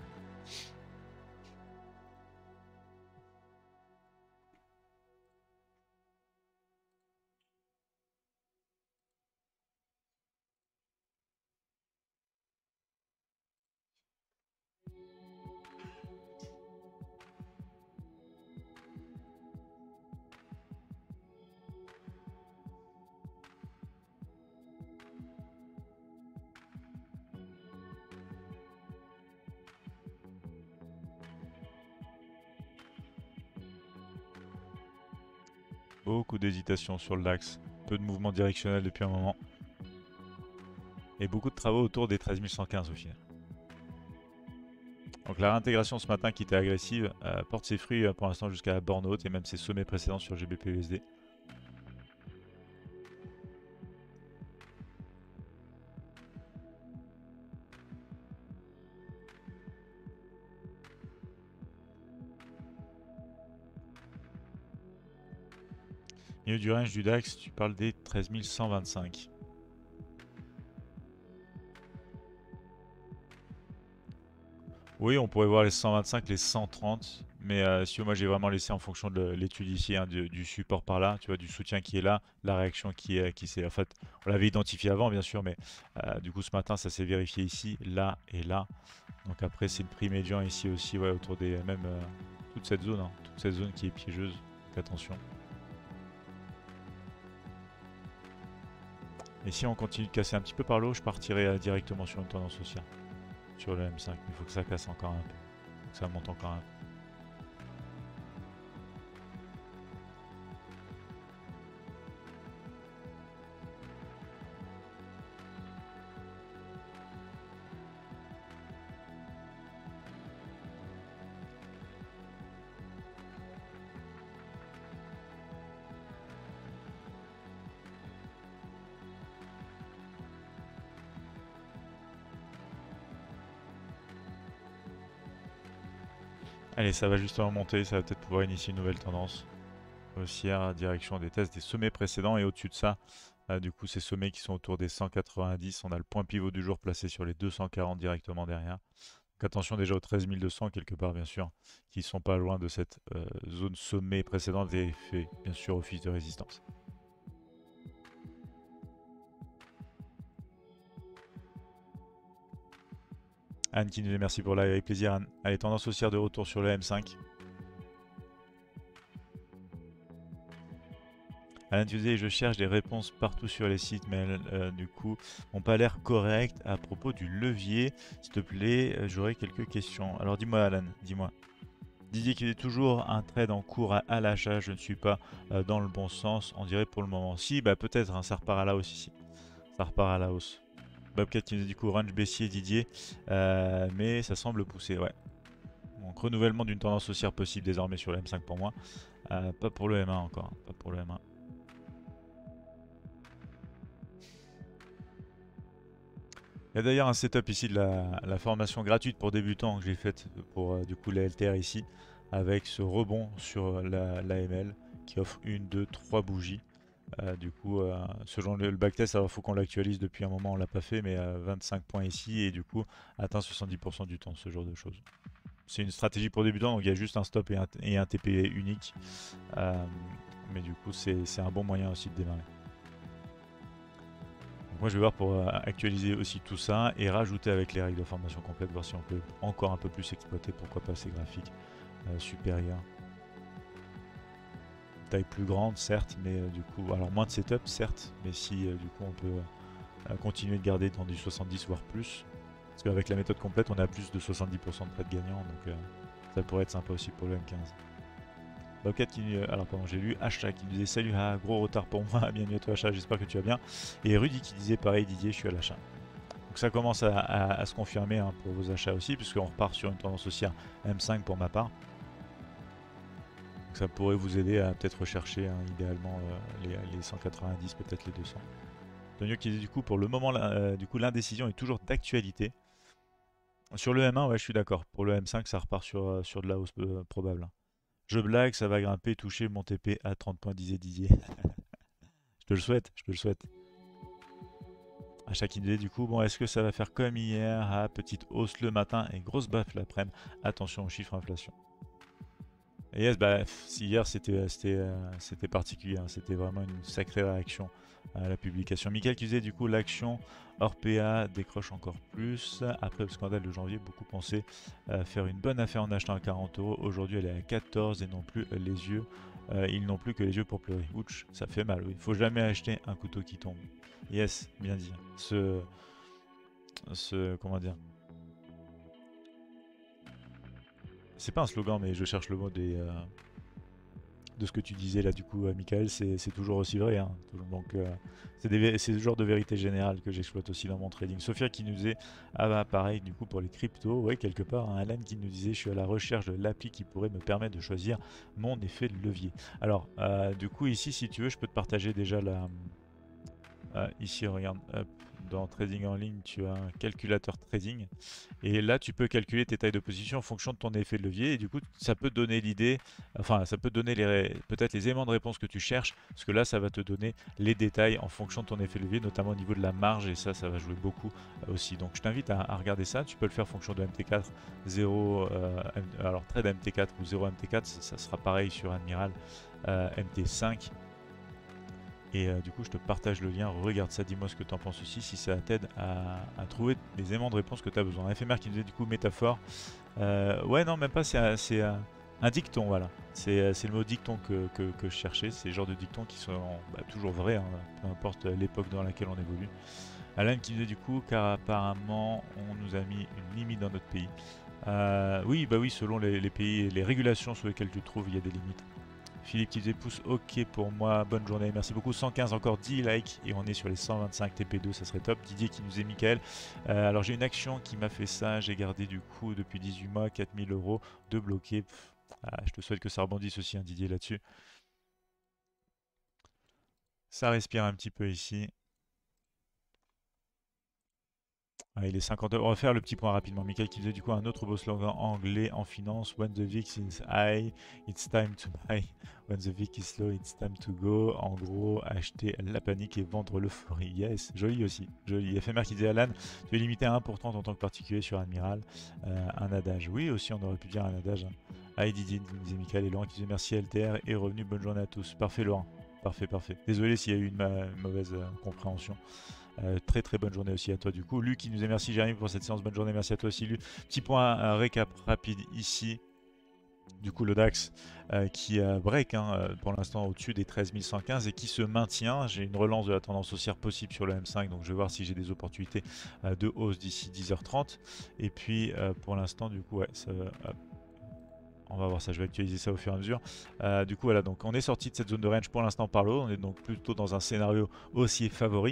Beaucoup d'hésitation sur le DAX, peu de mouvements directionnels depuis un moment. Et beaucoup de travaux autour des 13 115 au final. Donc la réintégration ce matin qui était agressive porte ses fruits pour l'instant jusqu'à la borne haute et même ses sommets précédents sur GBP/USD. Milieu du range du DAX, tu parles des 13 125. Oui, on pourrait voir les 125, les 130, mais si moi j'ai vraiment laissé en fonction de l'étude ici, hein, du support par là, tu vois, du soutien qui est là, la réaction qui s'est... En fait, on l'avait identifié avant bien sûr, mais du coup ce matin ça s'est vérifié ici, là et là. Donc après c'est le prix médian ici aussi, ouais, autour des... même toute cette zone, hein, toute cette zone qui est piégeuse, donc attention. Et si on continue de casser un petit peu par l'eau, je partirai directement sur une tendance haussière. Sur le M5, il faut que ça casse encore un peu. Il faut que ça monte encore un peu. Allez, ça va justement monter, ça va peut-être pouvoir initier une nouvelle tendance haussière, direction des tests des sommets précédents, et au-dessus de ça, du coup ces sommets qui sont autour des 190, on a le point pivot du jour placé sur les 240 directement derrière. Donc attention déjà aux 13 200 quelque part bien sûr, qui sont pas loin de cette zone sommet précédente et fait bien sûr office de résistance. Anne qui nous dit merci pour live, avec plaisir Anne. Allez, tendance haussière de retour sur le M5. Alain tu disais, je cherche des réponses partout sur les sites, mais du coup, n'ont pas l'air correctes à propos du levier. S'il te plaît, j'aurais quelques questions. Alors dis-moi Alan, dis-moi. Didier qui est toujours un trade en cours à l'achat, je ne suis pas dans le bon sens, on dirait pour le moment. Si, bah peut-être, hein, ça repart à la hausse ici. Ça repart à la hausse. Bobcat qui nous dit du coup range baissier Didier, mais ça semble pousser, ouais. Donc renouvellement d'une tendance haussière possible désormais sur le M5 pour moi. Pas pour le M1 encore, hein, pas pour le M1. Il y a d'ailleurs un setup ici de la formation gratuite pour débutants que j'ai faite pour du coup la LTR ici, avec ce rebond sur l'AML qui offre une, deux, trois bougies. Du coup, ce genre le backtest, alors il faut qu'on l'actualise depuis un moment, on l'a pas fait, mais 25 points ici et du coup atteint 70% du temps, ce genre de choses. c'est une stratégie pour débutants, donc il y a juste un stop et un TP unique. Mais du coup, c'est un bon moyen aussi de démarrer. Donc moi, je vais voir pour actualiser aussi tout ça et rajouter avec les règles de formation complète, voir si on peut encore un peu plus exploiter, pourquoi pas ces graphiques supérieurs. Taille plus grande, certes, mais du coup, alors moins de setup, certes, mais si du coup on peut continuer de garder dans du 70 voire plus, parce qu'avec la méthode complète, on a plus de 70% de trades gagnants, donc ça pourrait être sympa aussi pour le M15. Bobcat qui alors pardon, j'ai lu Achat qui disait salut, gros retard pour moi, bienvenue à toi Achat, j'espère que tu vas bien. Et Rudy qui disait pareil, Didier, je suis à l'achat. Donc ça commence à se confirmer hein, pour vos achats aussi, puisqu'on repart sur une tendance haussière M5 pour ma part. Donc ça pourrait vous aider à peut-être rechercher hein, idéalement les 190, peut-être les 200. Tonio qui dit du coup pour le moment du coup l'indécision est toujours d'actualité. Sur le M1, ouais je suis d'accord. Pour le M5 ça repart sur de la hausse probable. Je blague, ça va grimper, toucher mon TP à 30 points, disait Didier. Je te le souhaite, je te le souhaite. À chaque idée, du coup, bon, est-ce que ça va faire comme hier? Petite hausse le matin et grosse baffe l'après-midi. Attention aux chiffres inflation. Et yes, bah, si hier c'était particulier, hein, c'était vraiment une sacrée réaction à la publication. Michael qui disait du coup l'action Orpea décroche encore plus. Après le scandale de janvier, beaucoup pensaient faire une bonne affaire en achetant à 40 euros. Aujourd'hui elle est à 14 et non plus les yeux. Ils n'ont plus que les yeux pour pleurer. Ouch, ça fait mal, oui. Faut jamais acheter un couteau qui tombe. Yes, bien dit. Comment dire? C'est pas un slogan, mais je cherche le mot de ce que tu disais là, du coup, Michael, c'est toujours aussi vrai. Hein. Donc, c'est le genre de vérité générale que j'exploite aussi dans mon trading. Sophia qui nous disait, ah bah pareil, du coup, pour les cryptos, ouais, quelque part. Hein, Alan qui nous disait, je suis à la recherche de l'appli qui pourrait me permettre de choisir mon effet de levier. Alors, du coup, ici, si tu veux, je peux te partager déjà la. Ici, regarde, hop, dans Trading en ligne, tu as un calculateur trading. Et là, tu peux calculer tes tailles de position en fonction de ton effet de levier. Et du coup, ça peut te donner l'idée, enfin, ça peut te donner peut-être les éléments de réponse que tu cherches. Parce que là, ça va te donner les détails en fonction de ton effet de levier, notamment au niveau de la marge. Et ça va jouer beaucoup aussi. Donc, je t'invite à regarder ça. Tu peux le faire en fonction de MT4, 0, alors trade MT4 ou 0 MT4. Ça sera pareil sur Admiral MT5. Et du coup, je te partage le lien. Regarde ça, dis-moi ce que tu en penses aussi, si ça t'aide à trouver les éléments de réponse que tu as besoin. Éphémère qui nous dit du coup métaphore. Ouais, non, même pas, c'est un dicton, voilà. C'est le mot dicton que je cherchais. C'est le genre de dictons qui sont toujours vrais, hein, peu importe l'époque dans laquelle on évolue. Alan qui nous dit du coup, car apparemment, on nous a mis une limite dans notre pays. Oui, bah oui, selon les pays et les régulations sur lesquelles tu te trouves, il y a des limites. Philippe qui disait pouce ok pour moi, bonne journée, merci beaucoup. 115, encore 10 likes et on est sur les 125 TP2, ça serait top. Didier qui nous est Michael. Alors j'ai une action qui m'a fait ça, j'ai gardé du coup depuis 18 mois 4000 euros de bloqué. Je te souhaite que ça rebondisse aussi, hein, Didier, là-dessus. Ça respire un petit peu ici. Il est 52. On va faire le petit point rapidement. Michael qui disait du coup un autre beau slogan anglais en finance. When the VIX is high, it's time to buy. When the VIX is low, it's time to go. En gros, acheter la panique et vendre l'euphorie. Yes, joli aussi. Joli. Éphémère qui disait Alan, tu es limité à 1% en tant que particulier sur Admiral. Un adage. Oui, aussi, on aurait pu dire un adage. Hein. Didier, disait Michael et Laurent qui disait merci LTR et revenu. Bonne journée à tous. Parfait, Laurent. Parfait, parfait. Désolé s'il y a eu une mauvaise compréhension. Très très bonne journée aussi à toi du coup. Luc qui nous dit merci Jérémy pour cette séance, bonne journée, merci à toi aussi Luc. Petit point, un récap rapide ici. Du coup le DAX qui break hein, pour l'instant au-dessus des 13 115 et qui se maintient. J'ai une relance de la tendance haussière possible sur le M5, donc je vais voir si j'ai des opportunités de hausse d'ici 10h30. Et puis pour l'instant du coup ouais, ça, on va voir ça, je vais actualiser ça au fur et à mesure. Du coup, voilà, donc on est sorti de cette zone de range pour l'instant par le haut. On est donc plutôt dans un scénario haussier favori.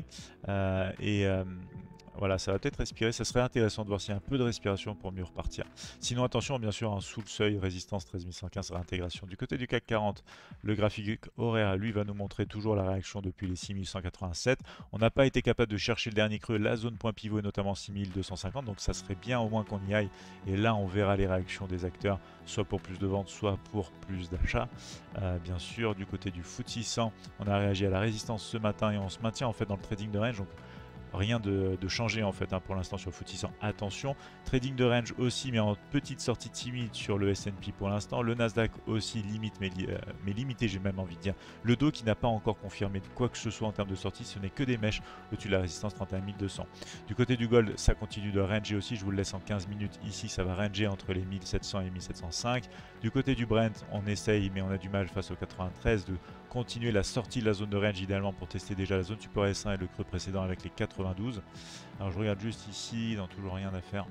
Voilà, ça va peut-être respirer. Ça serait intéressant de voir s'il y a un peu de respiration pour mieux repartir. Sinon, attention, bien sûr, sous le seuil, résistance 13 115, réintégration. Du côté du CAC 40, le graphique horaire, lui, va nous montrer toujours la réaction depuis les 6187. On n'a pas été capable de chercher le dernier creux, la zone point pivot, notamment 6250. Donc, ça serait bien au moins qu'on y aille. Et là, on verra les réactions des acteurs, soit pour plus de ventes, soit pour plus d'achats. Bien sûr, du côté du FTSE 100, on a réagi à la résistance ce matin et on se maintient en fait dans le trading de range. Donc, rien de changé en fait pour l'instant sur le FTSE 100. Attention, trading de range aussi, mais en petite sortie timide sur le S&P pour l'instant. Le Nasdaq aussi limite, mais limité, j'ai même envie de dire. Le Dow qui n'a pas encore confirmé quoi que ce soit en termes de sortie, ce n'est que des mèches au-dessus de la résistance 31 200. Du côté du gold, ça continue de ranger aussi, je vous le laisse en 15 minutes ici, ça va ranger entre les 1700 et 1705. Du côté du Brent, on essaye, mais on a du mal face au 93 de continuer la sortie de la zone de range idéalement pour tester déjà la zone support S1 et le creux précédent avec les 92. Alors je regarde juste ici, dans toujours rien à faire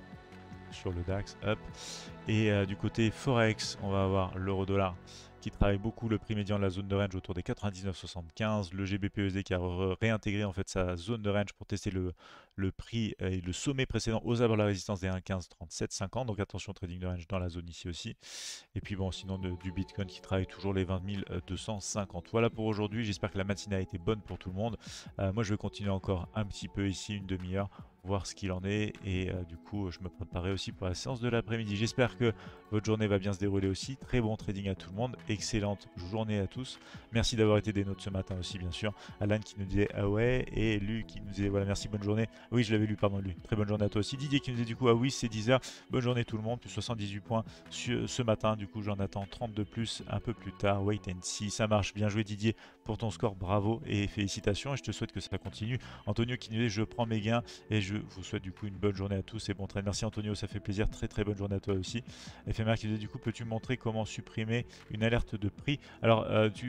sur le DAX, hop. Et du côté Forex, on va avoir l'euro-dollar qui travaille beaucoup le prix médian de la zone de range autour des 99,75. Le GBP/USD qui a réintégré en fait sa zone de range pour tester le prix et le sommet précédent aux abords de la résistance des 1,1537,50. Donc attention trading de range dans la zone ici aussi. Et puis bon, sinon du Bitcoin qui travaille toujours les 20 250. Voilà pour aujourd'hui. J'espère que la matinée a été bonne pour tout le monde. Moi, je vais continuer encore un petit peu ici, une demi-heure, voir ce qu'il en est. Et du coup, je me préparerai aussi pour la séance de l'après-midi. J'espère que votre journée va bien se dérouler aussi. Très bon trading à tout le monde. Excellente journée à tous. Merci d'avoir été des nôtres ce matin aussi, bien sûr. Alan qui nous disait ah ouais. Et Lu qui nous disait voilà, merci, bonne journée. Oui, je l'avais lu, pardon, Lu. Très bonne journée à toi aussi. Didier qui nous disait du coup ah oui, c'est 10h. Bonne journée tout le monde. Plus 78 points ce matin. Du coup, j'en attends 30 de plus un peu plus tard. Wait and see. Ça marche. Bien joué, Didier, pour ton score. Bravo et félicitations. Et je te souhaite que ça continue. Antonio qui nous dit je prends mes gains et je vous souhaite du coup une bonne journée à tous et bon trade. Merci Antonio, ça fait plaisir. Très bonne journée à toi aussi. Éphémère qui disait du coup peux-tu montrer comment supprimer une alerte de prix? Alors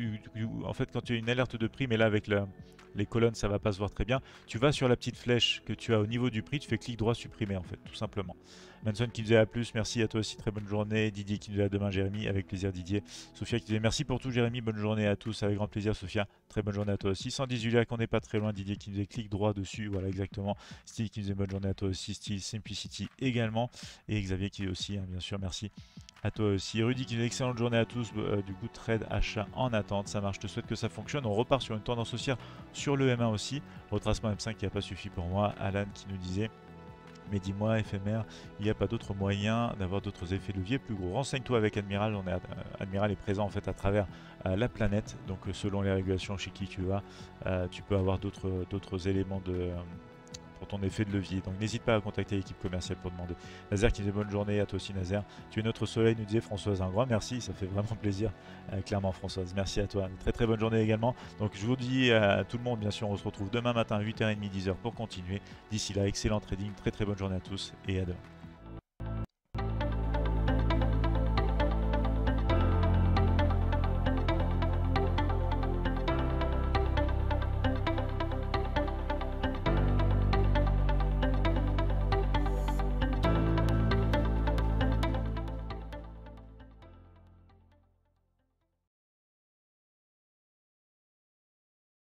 en fait quand tu as une alerte de prix, mais là avec les colonnes ça va pas se voir très bien, tu vas sur la petite flèche que tu as au niveau du prix, tu fais clic droit supprimer en fait tout simplement. Manson qui disait à plus, merci à toi aussi, très bonne journée. Didier qui nous dit à demain Jérémy, avec plaisir Didier. Sophia qui disait merci pour tout Jérémy, bonne journée à tous, avec grand plaisir Sophia, très bonne journée à toi aussi. 110 Julia qu'on n'est pas très loin, Didier qui nous dit clic droit dessus, voilà exactement. Steve qui nous disait bonne journée à toi aussi, Steve Simplicity également, et Xavier qui aussi, bien sûr, merci à toi aussi. Rudy qui dit excellente journée à tous, du coup trade achat en attente, ça marche, je te souhaite que ça fonctionne. On repart sur une tendance haussière sur le M1 aussi, retracement M5 qui n'a pas suffi pour moi. Alan qui nous disait mais dis-moi, éphémère, il n'y a pas d'autre moyen d'avoir d'autres effets de levier plus gros. Renseigne-toi avec Admiral. Admiral est présent en fait à travers la planète. Donc selon les régulations chez qui tu vas, tu peux avoir d'autres éléments pour ton effet de levier. Donc n'hésite pas à contacter l'équipe commerciale pour demander. Nazer qui disait bonne journée à toi aussi Nazer. Tu es notre soleil, nous disait Françoise. Un grand merci, ça fait vraiment plaisir. Clairement Françoise, merci à toi. Très bonne journée également. Donc je vous dis à tout le monde, bien sûr, on se retrouve demain matin 8h30, 10h pour continuer. D'ici là, excellent trading, très bonne journée à tous et à demain.